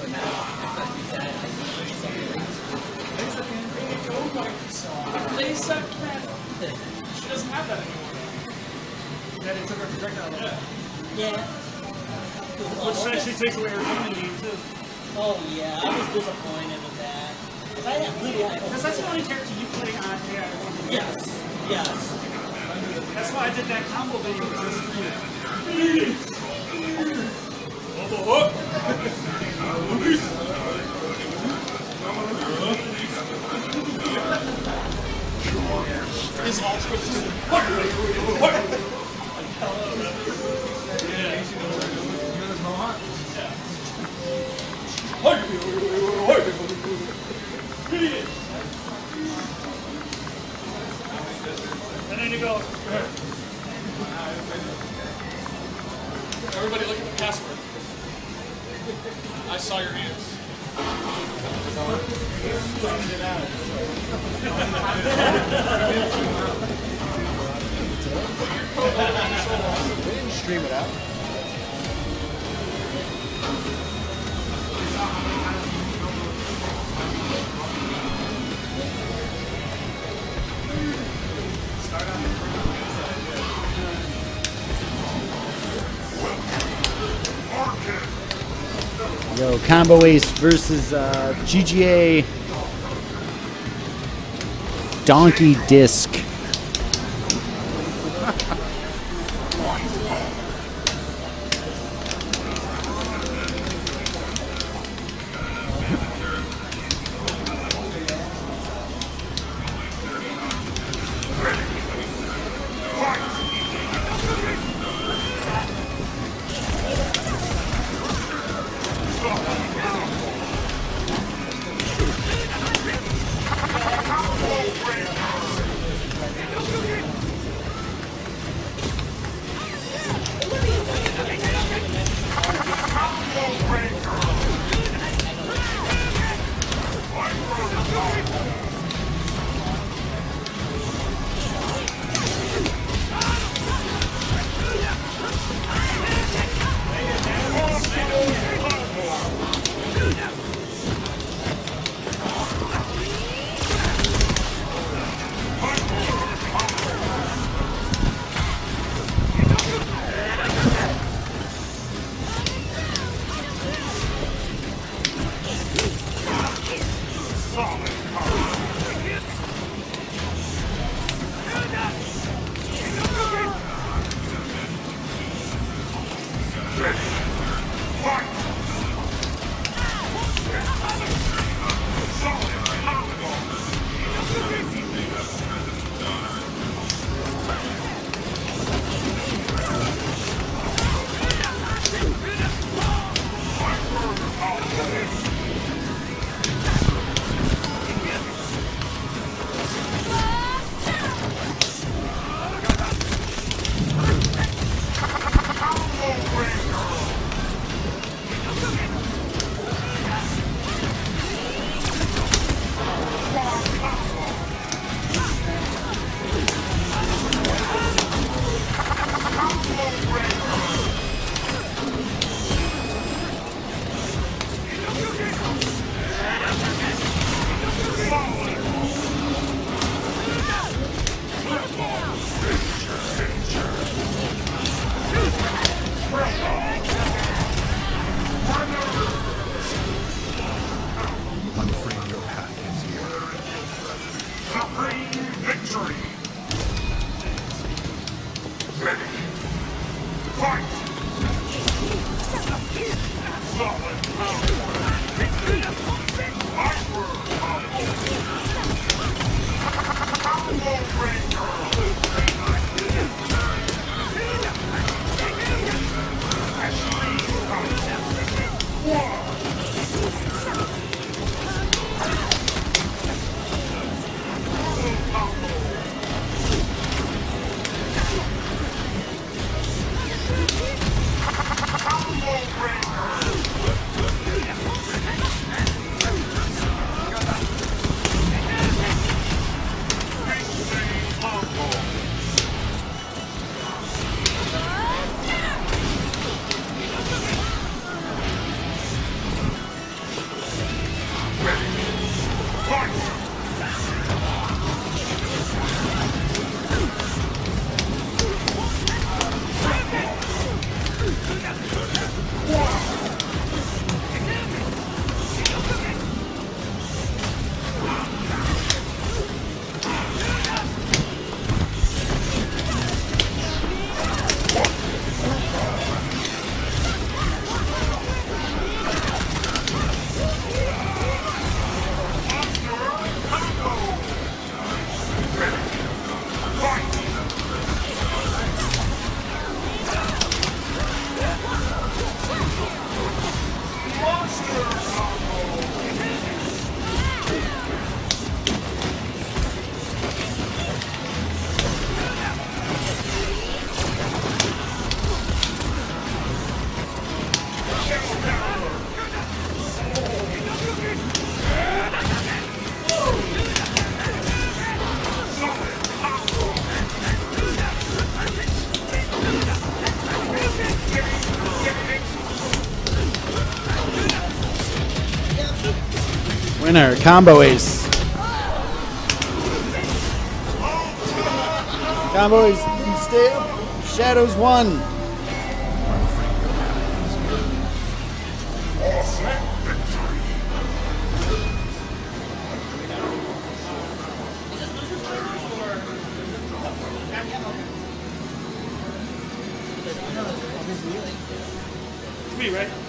Lisa can't. She doesn't have that anymore. Yeah, they took her projectile away. Yeah. Which actually takes away her immunity, too. Oh, yeah. I was disappointed with that. Because I have really high Because that's the only character you play on A I. Yes. Yes. That's why I did that combo video just for you. His ultimate is And then you go. Everybody look at the password. I saw your hands. They didn't stream it out. Yo, Combo Ace versus uh, G G A Donkey Disc. Winner, combo ace. Combo ace, stay up. Shadows one. It's me, right?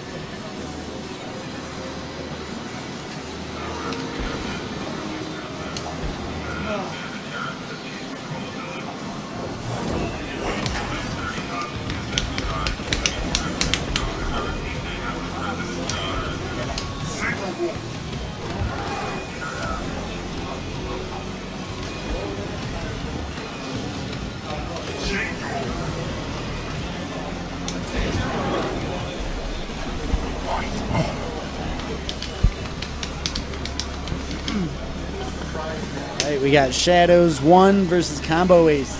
All right, we got Shadows one versus Combo Ace.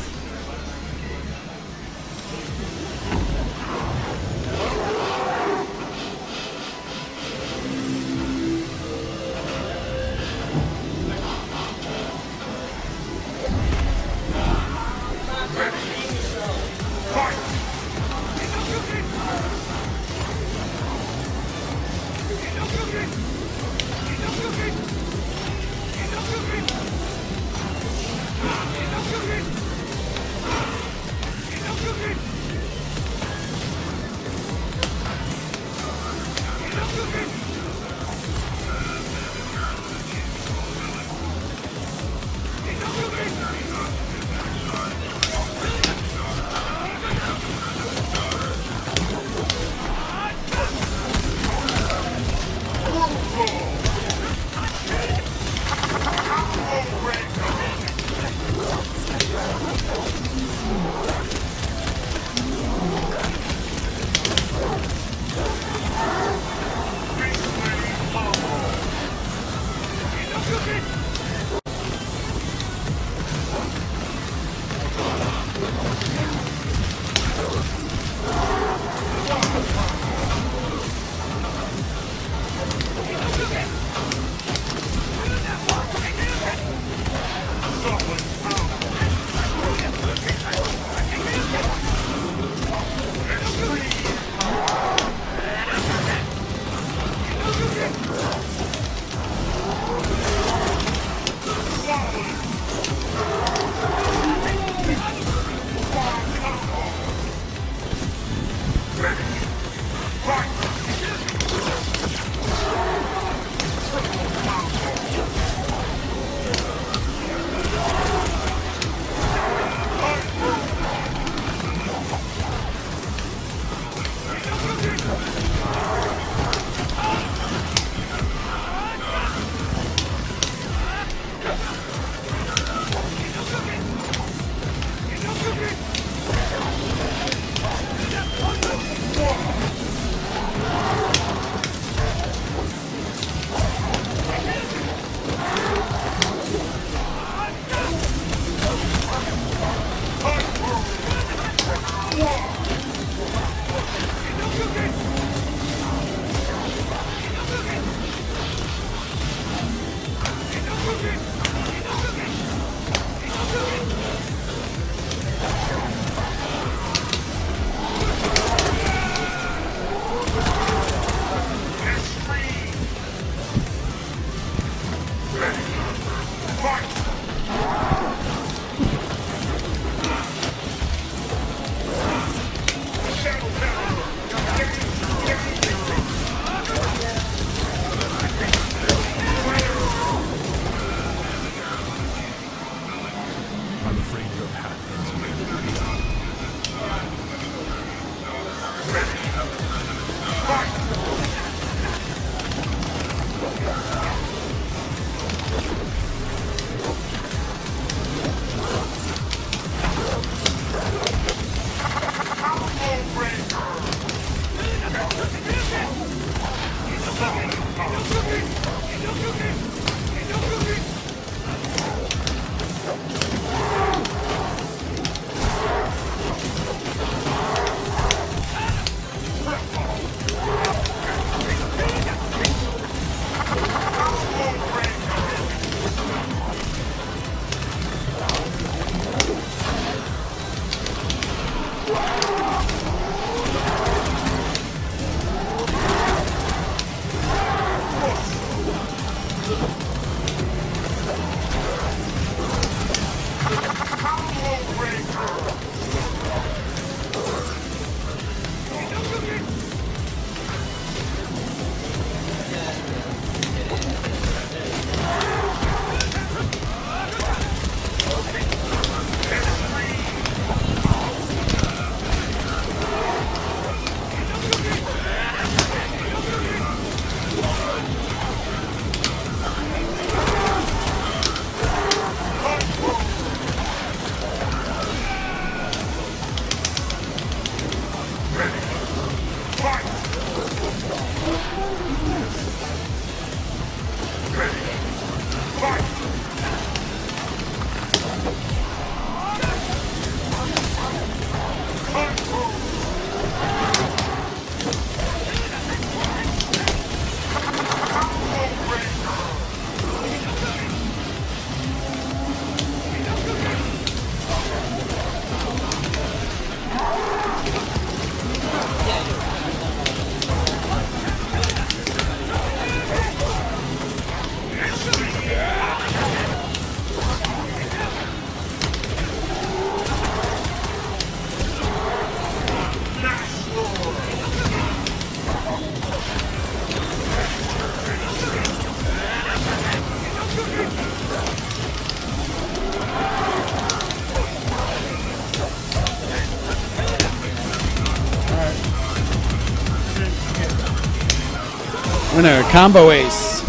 Winner, Combo Ace.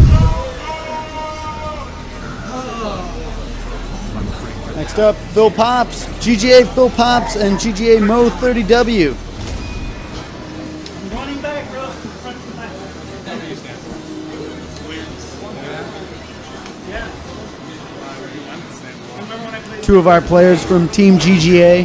Next up, Phil Pops, G G A Phil Pops, and G G A Mo thirty W. Running back, bro. Yeah. Remember when I played? Two of our players from Team G G A.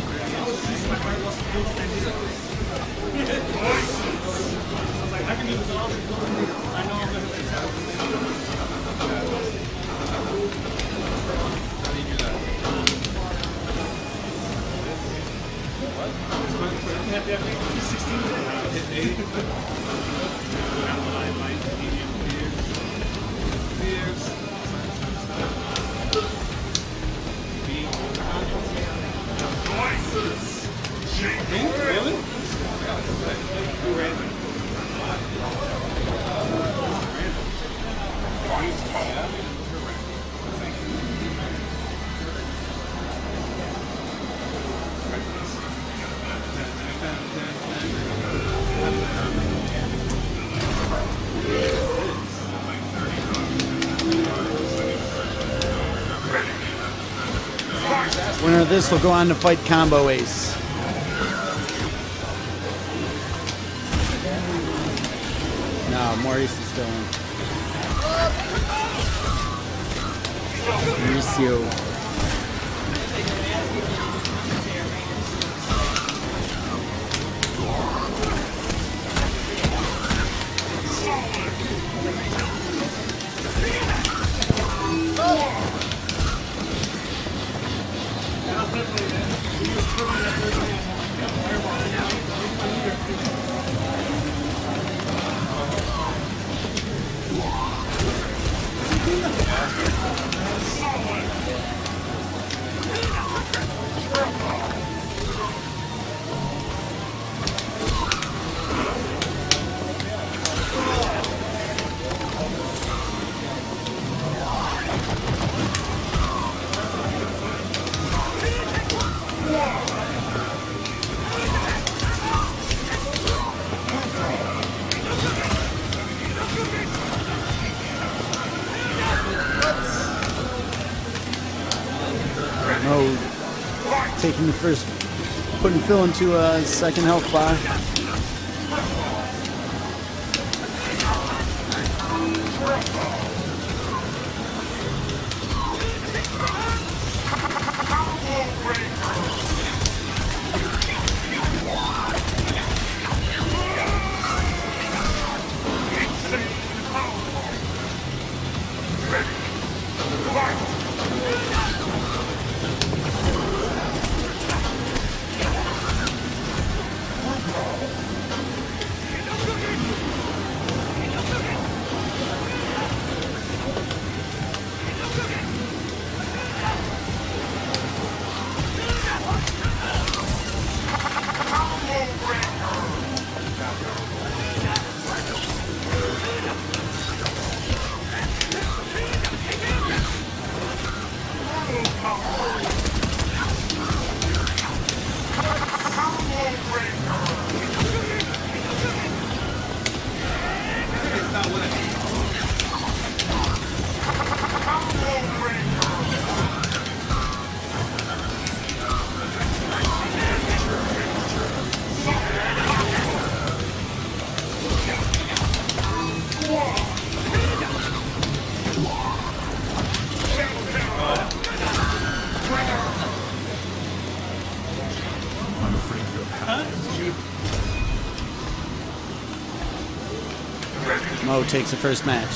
Winner of this will go on to fight Combo Ace. No, Maurice is still in. Meuricio. Mo taking the first, putting Phil into a second health bar. Mo takes the first match.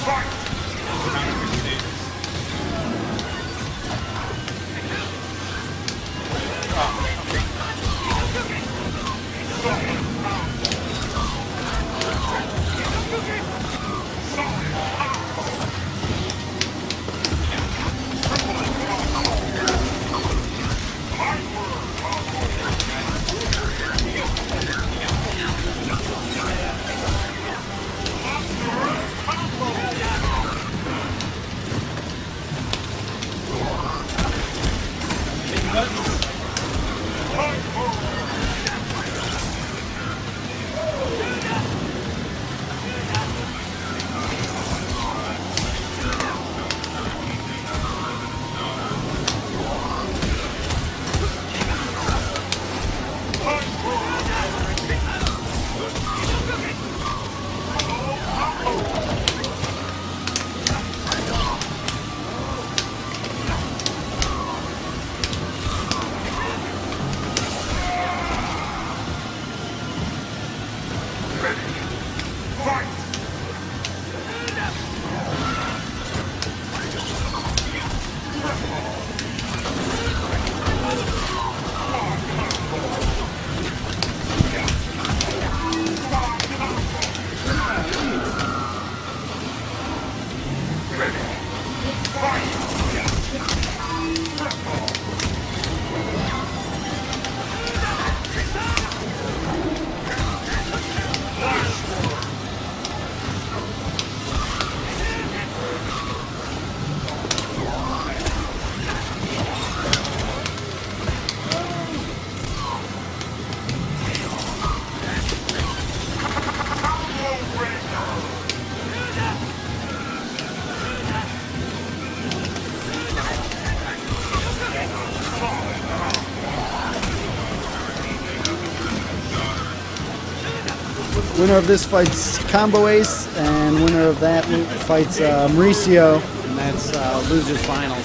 Winner of this fights Combo Ace, and winner of that fights uh, Meuricio, and that's uh, losers finals.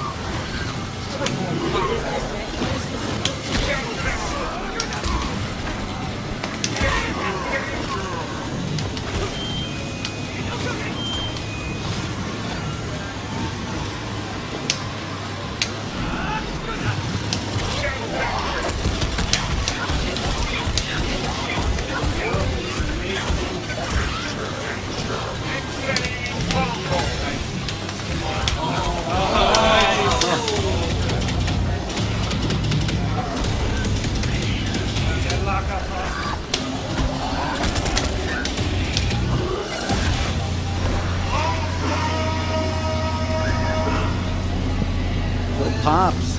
Pops.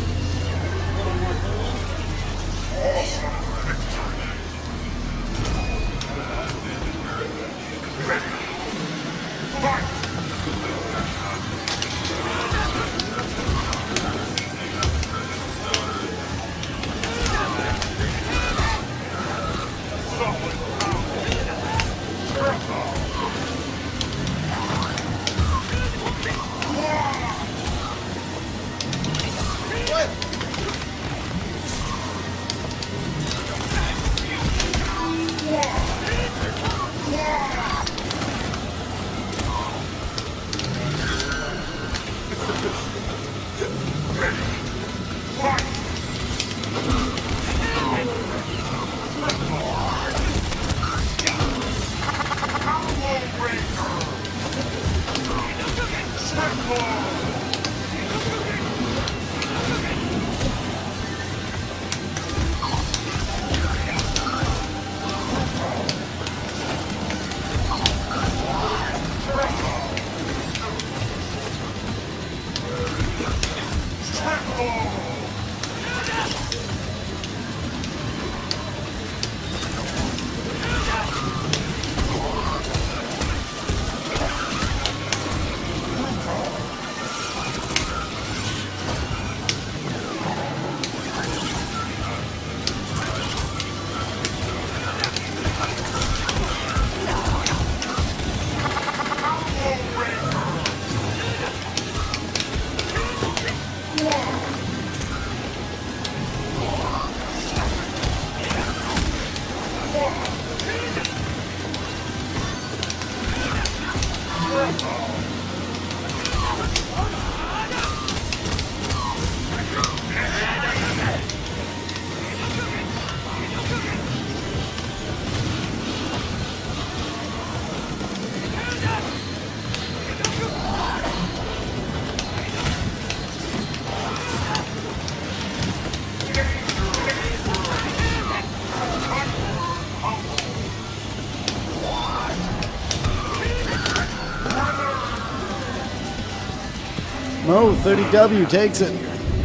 Mo, thirty W takes it.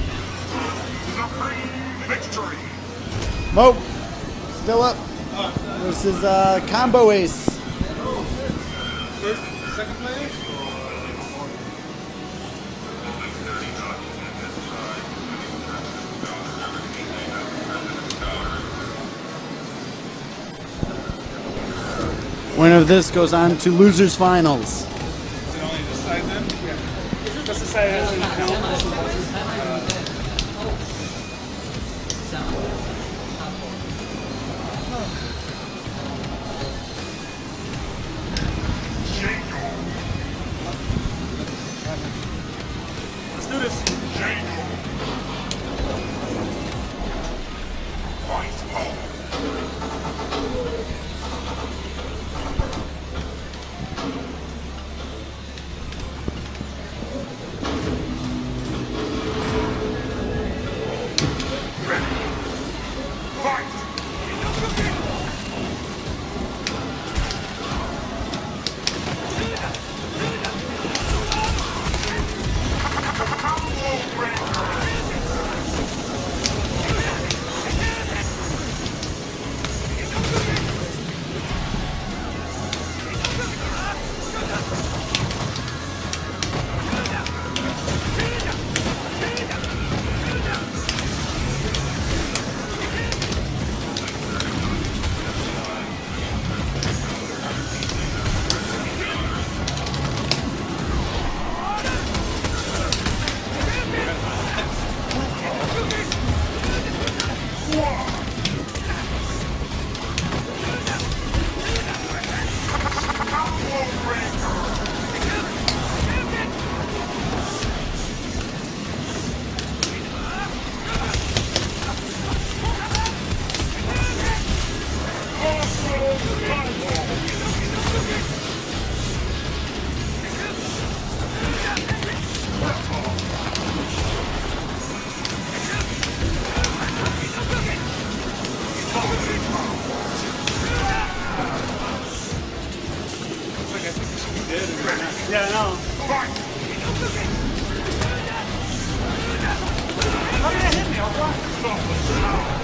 Victory. Mo, still up. This is uh, Combo Ace. First, second player? Winner of this goes on to losers finals. Is it only this side then? Yeah. Just to say, it doesn't count. Let's do this. Yeah, I know. How did that hit me? I was watching.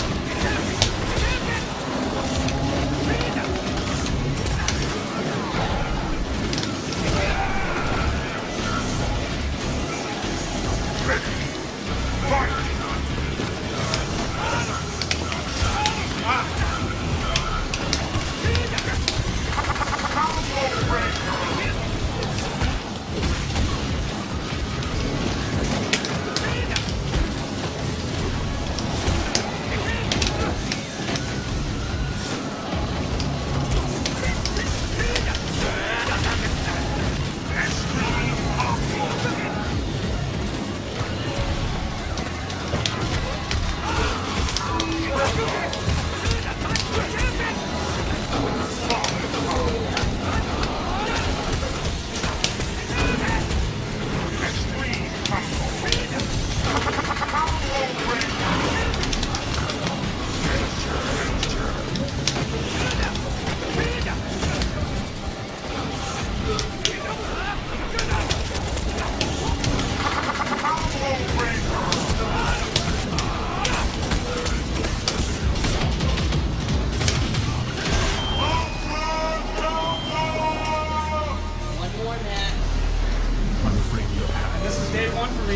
This is day one for me.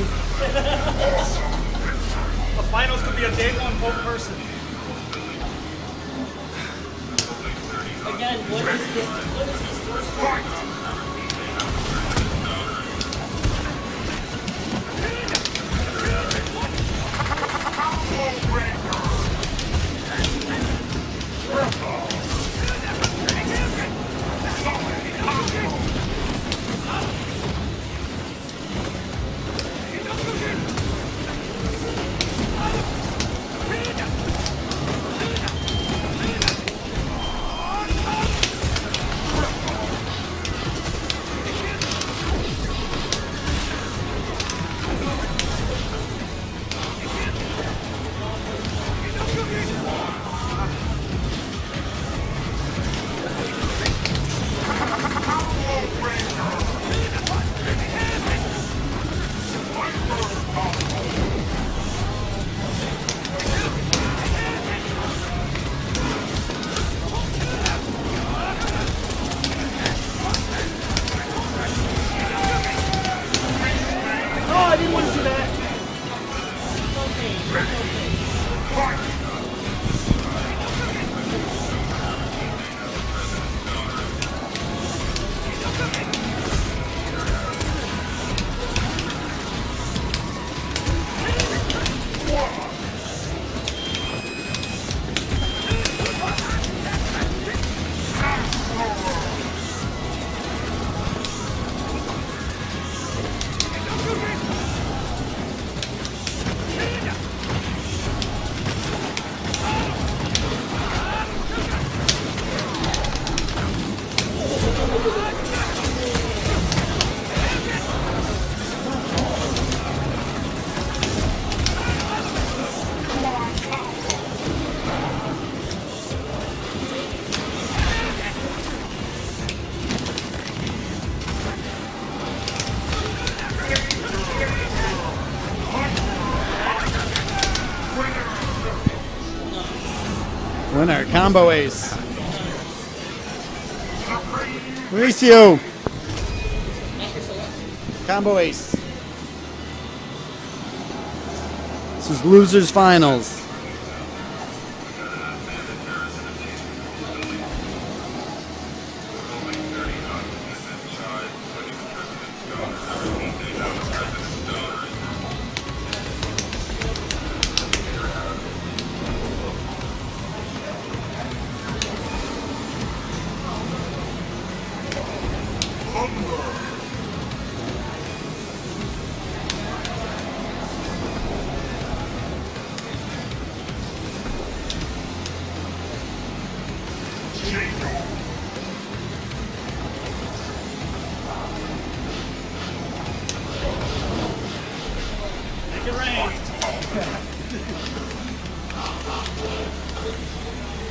The finals could be a day one both person. Again, what is this? What is this first fight? I didn't want to do that. Winner, combo ace. Meuricio. Combo ace. This is losers finals. Make it rain.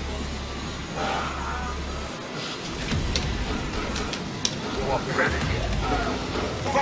Ready.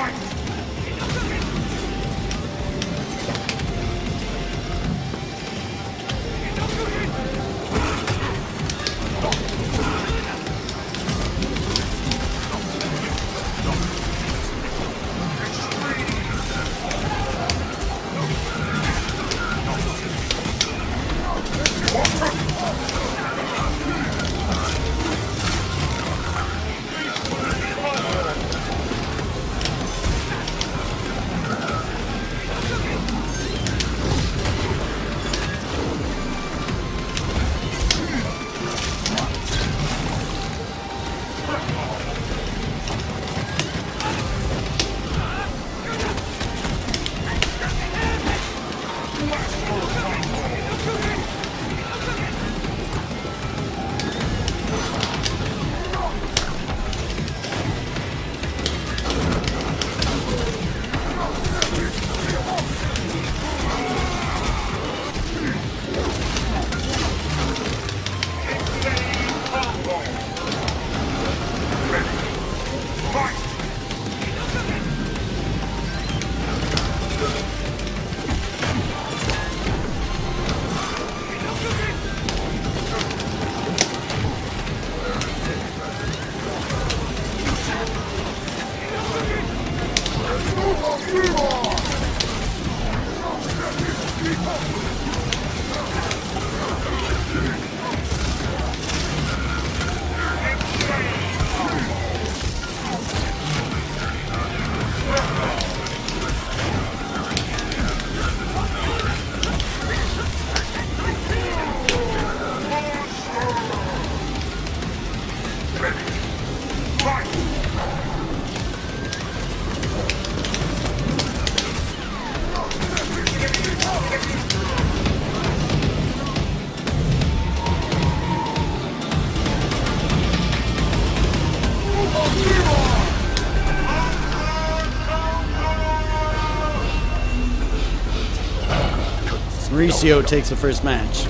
Meuricio takes the first match.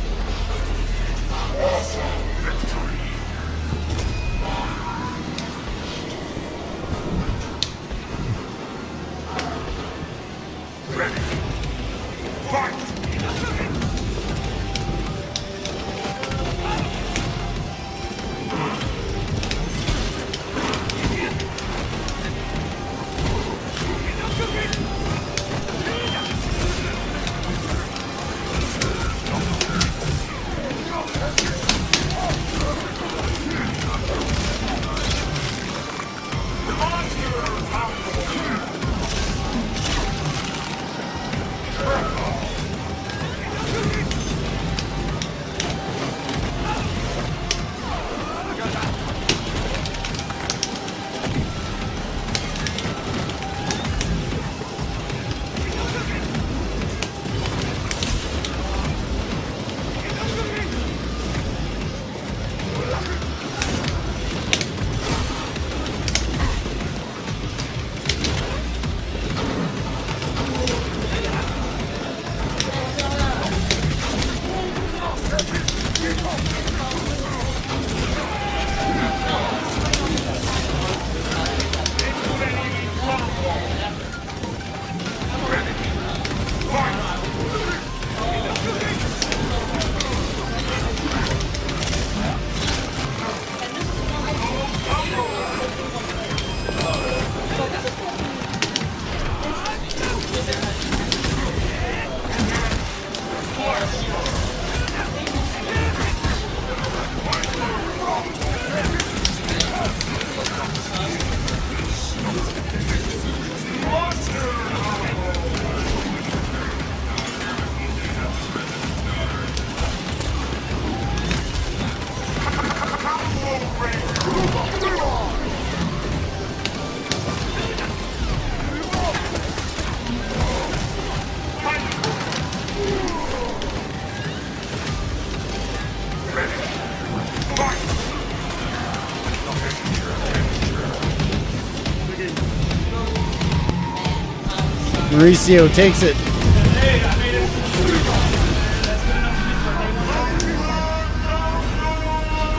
Meuricio takes it.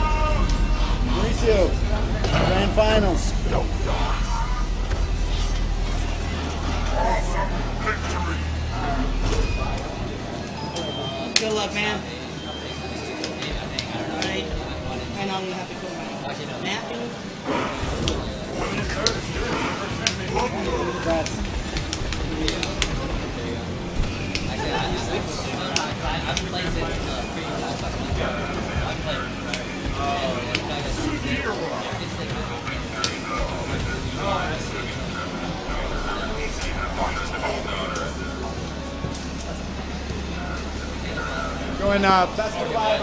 Meuricio, grand finals. long you have to go napping. That's I've played it uh, pretty much. I've played Going uh, best of five.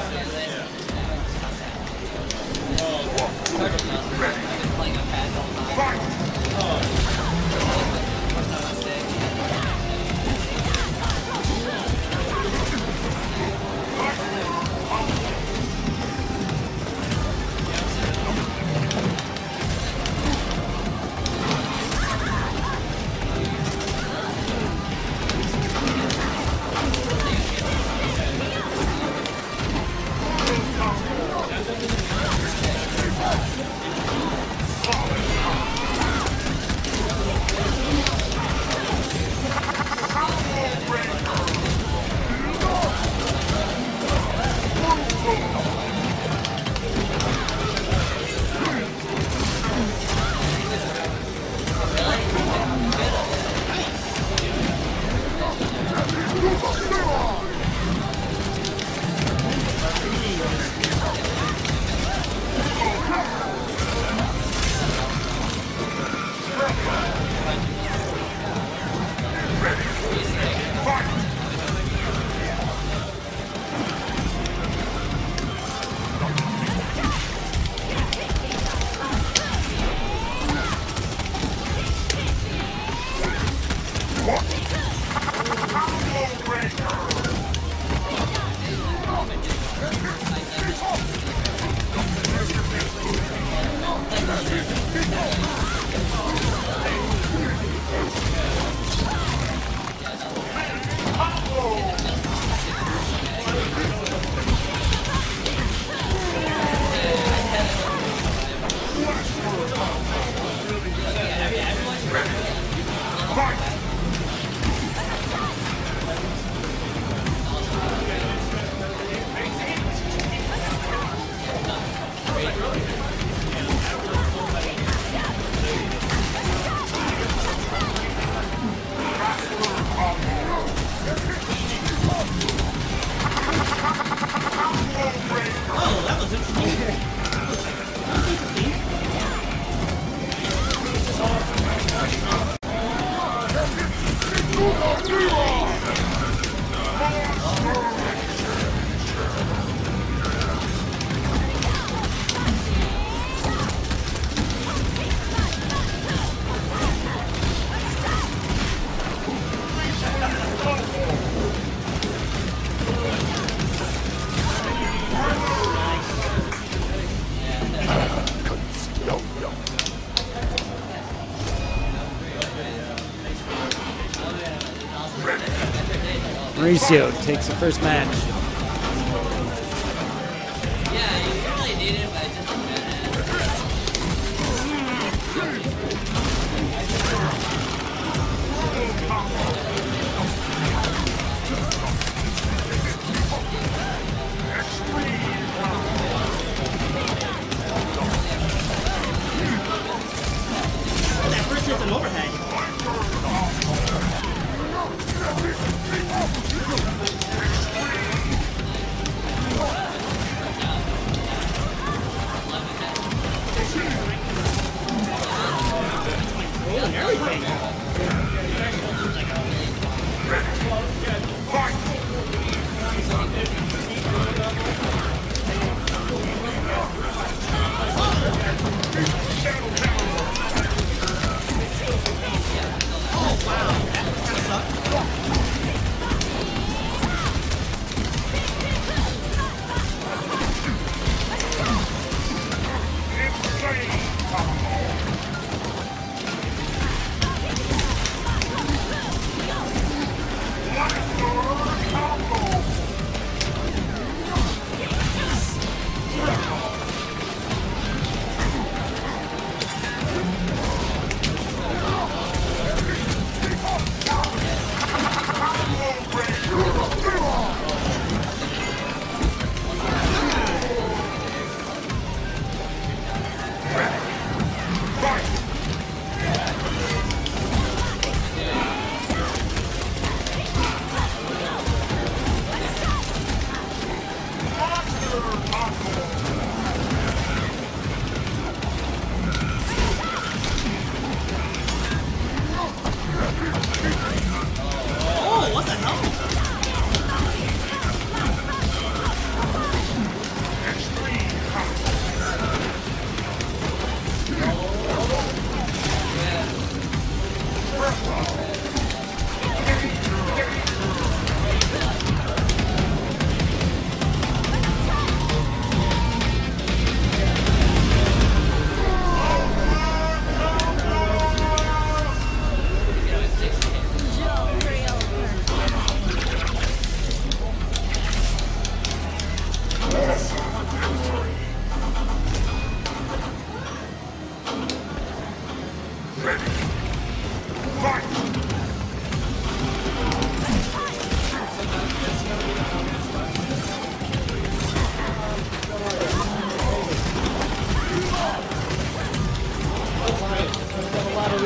Meuricio takes the first match. Yeah, you really need it, but I just don't get That first hit's an overhead. Oh, and everything.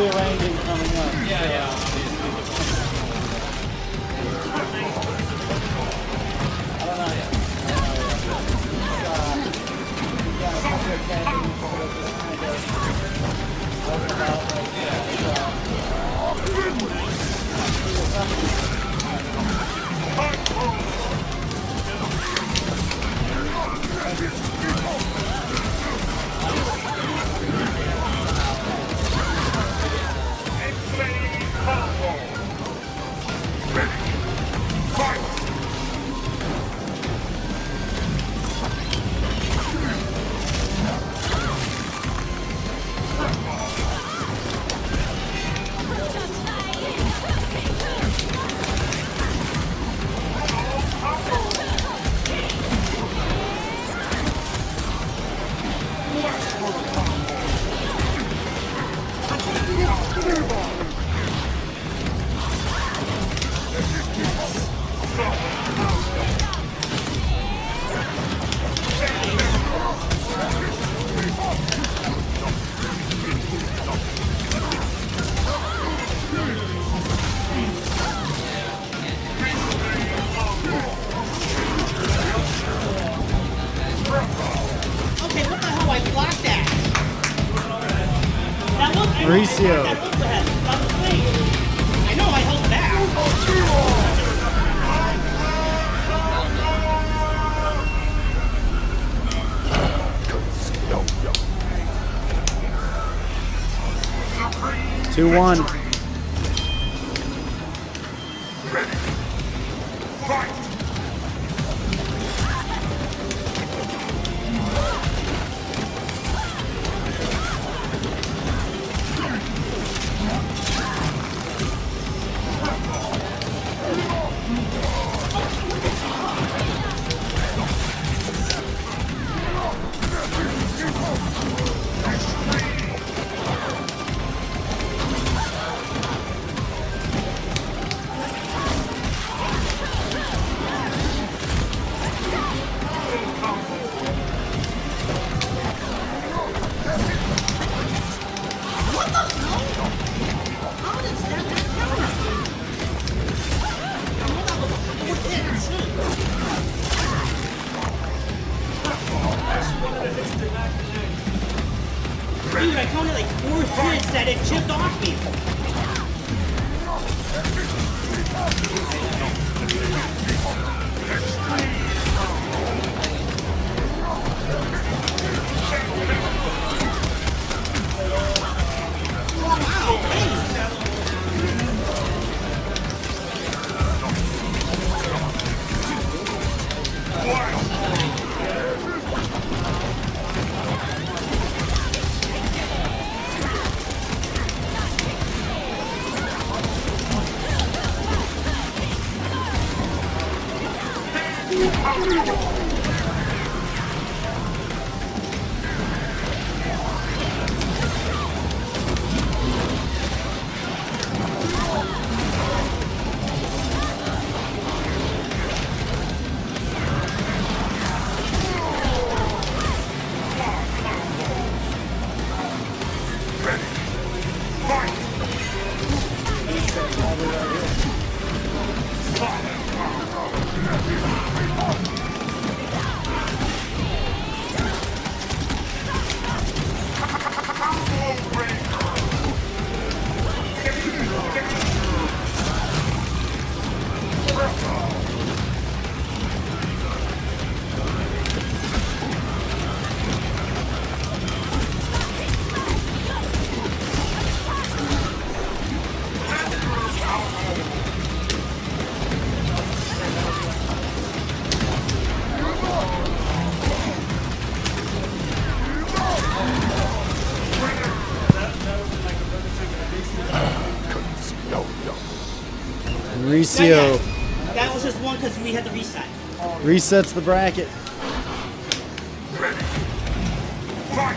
rearranging coming up. Yeah, yeah. I don't know yet. We got a couple of cabins that are just kind of talking about like, Okay, what the hell? I blocked that. That looked. Meuricio. That looked ahead. That was clean. I know I held back. two one. Ready. Fight. Dude, I counted like four hits that it chipped off me. Meuricio That was just one because we had to reset. resets the bracket. Ready. Fight.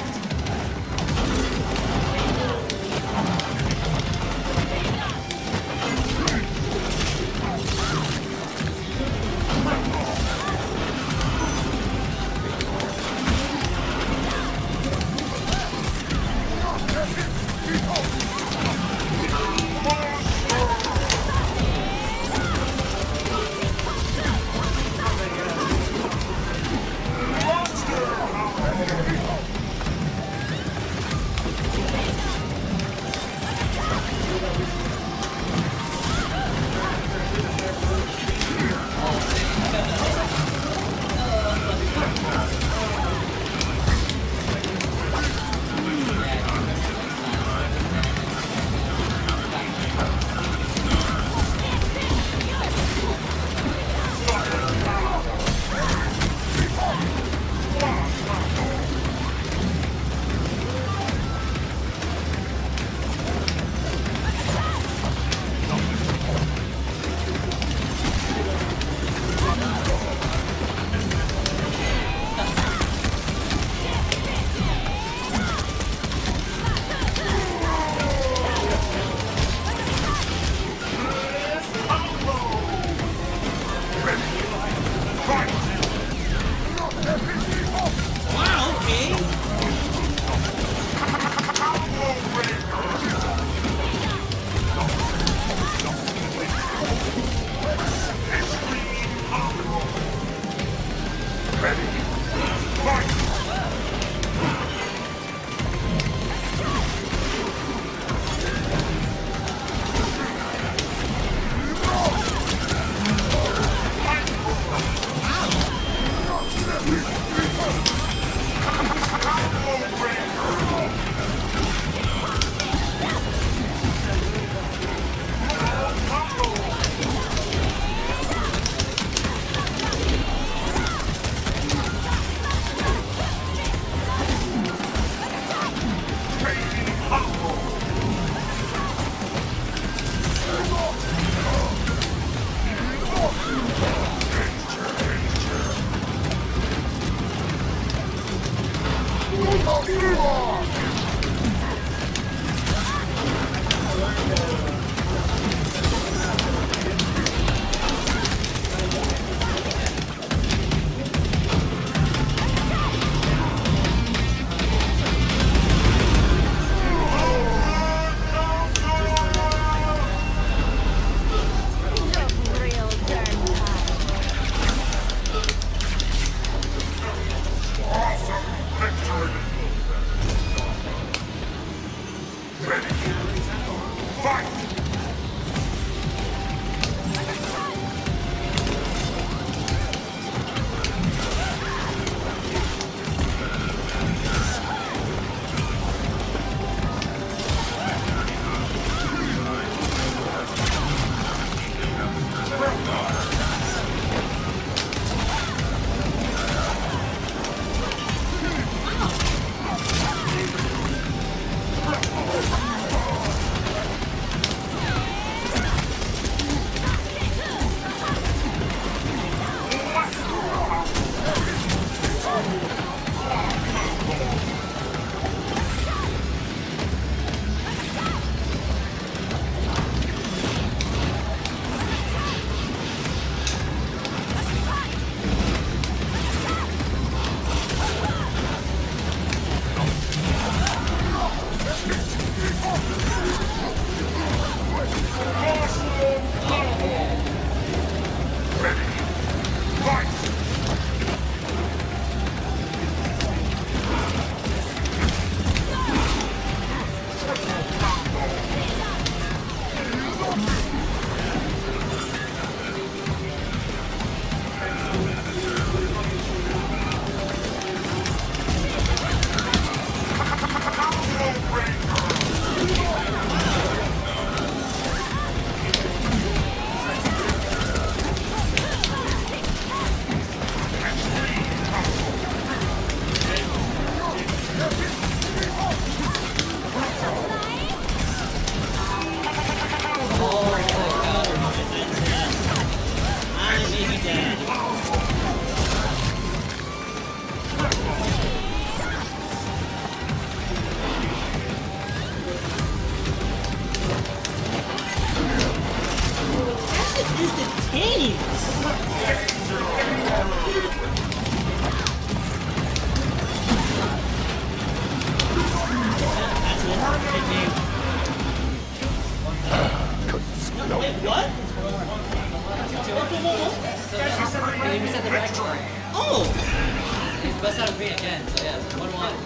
Oh! He's bust out of green again, so yeah, one one.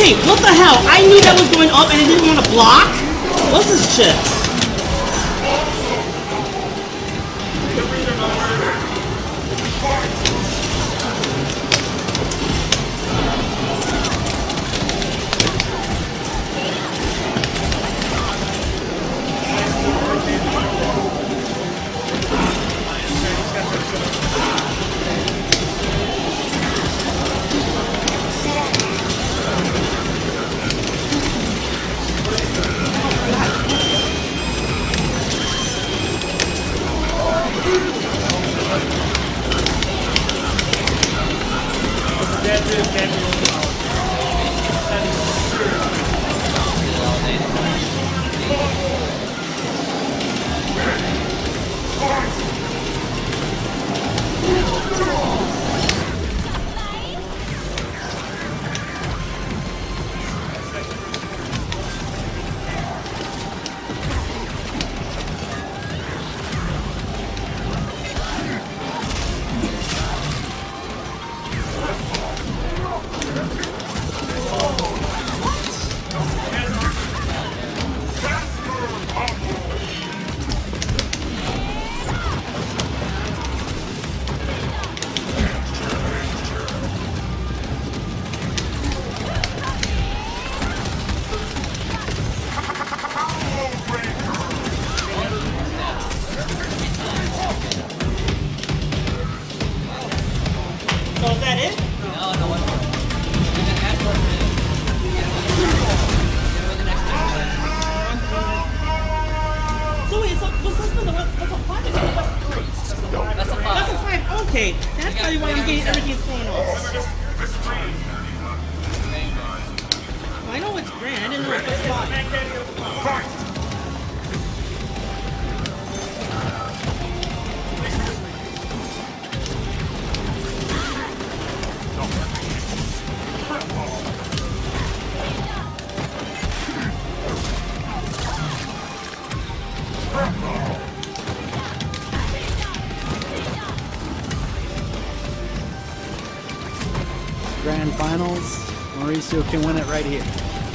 Okay, what the hell? I knew that was going up and it didn't want to block? What's this shit? So is that it? No, no one more. And then ask what it is. So wait, so was this been the one? That's a five? That's a three. That's a five. That's a five. Okay, that's probably why I'm getting everything thrown off. I know it's grand. I didn't know it was five. Grand finals. Meuricio can win it right here.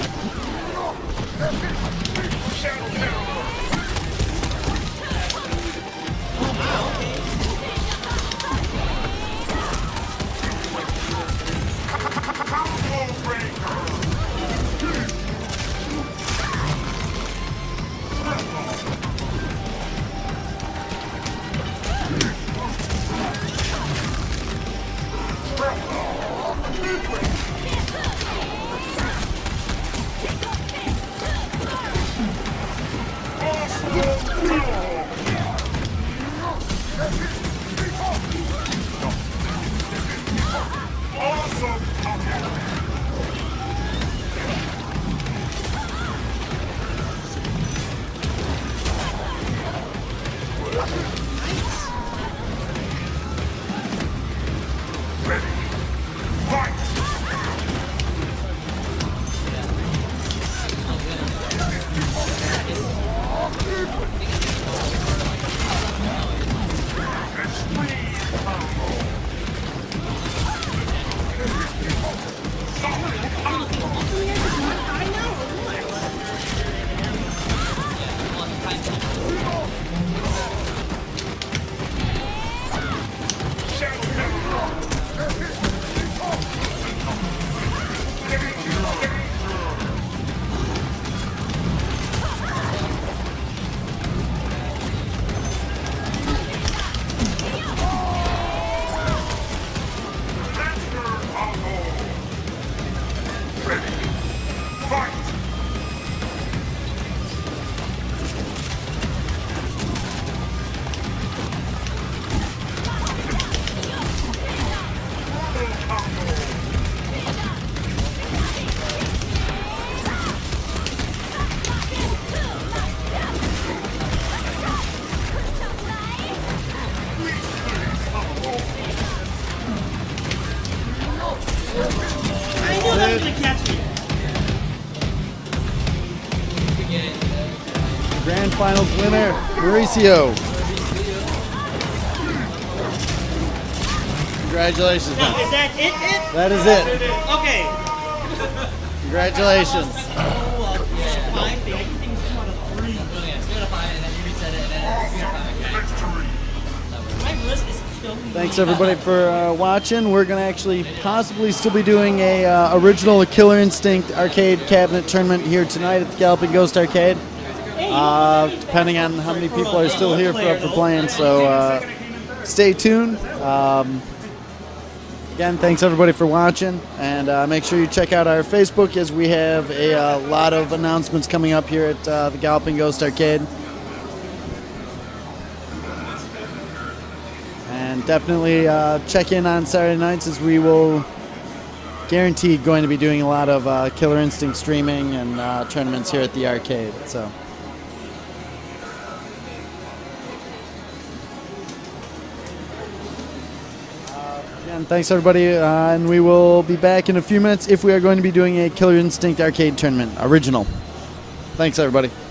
Grand finals winner, Meuricio. Congratulations, No, man. is that it? it? That is it. Okay. Congratulations. Oh, uh, yeah. Five thing. I think it's two out of three. Oh, yeah, two out of five, and then you reset it, and then three out of five. Okay. My wrist is killing me. Thanks everybody for uh, watching. We're gonna actually possibly still be doing a uh, original Killer Instinct arcade cabinet tournament here tonight at the Galloping Ghost Arcade. Uh, depending on how many people are still here for up for playing, so uh, stay tuned. Um, again, thanks everybody for watching, and uh, make sure you check out our Facebook as we have a uh, lot of announcements coming up here at uh, the Galloping Ghost Arcade. And definitely uh, check in on Saturday nights, as we will guaranteed going to be doing a lot of uh, Killer Instinct streaming and uh, tournaments here at the arcade. So. Again, thanks everybody, uh, and we will be back in a few minutes if we are going to be doing a Killer Instinct arcade tournament, original. Thanks everybody.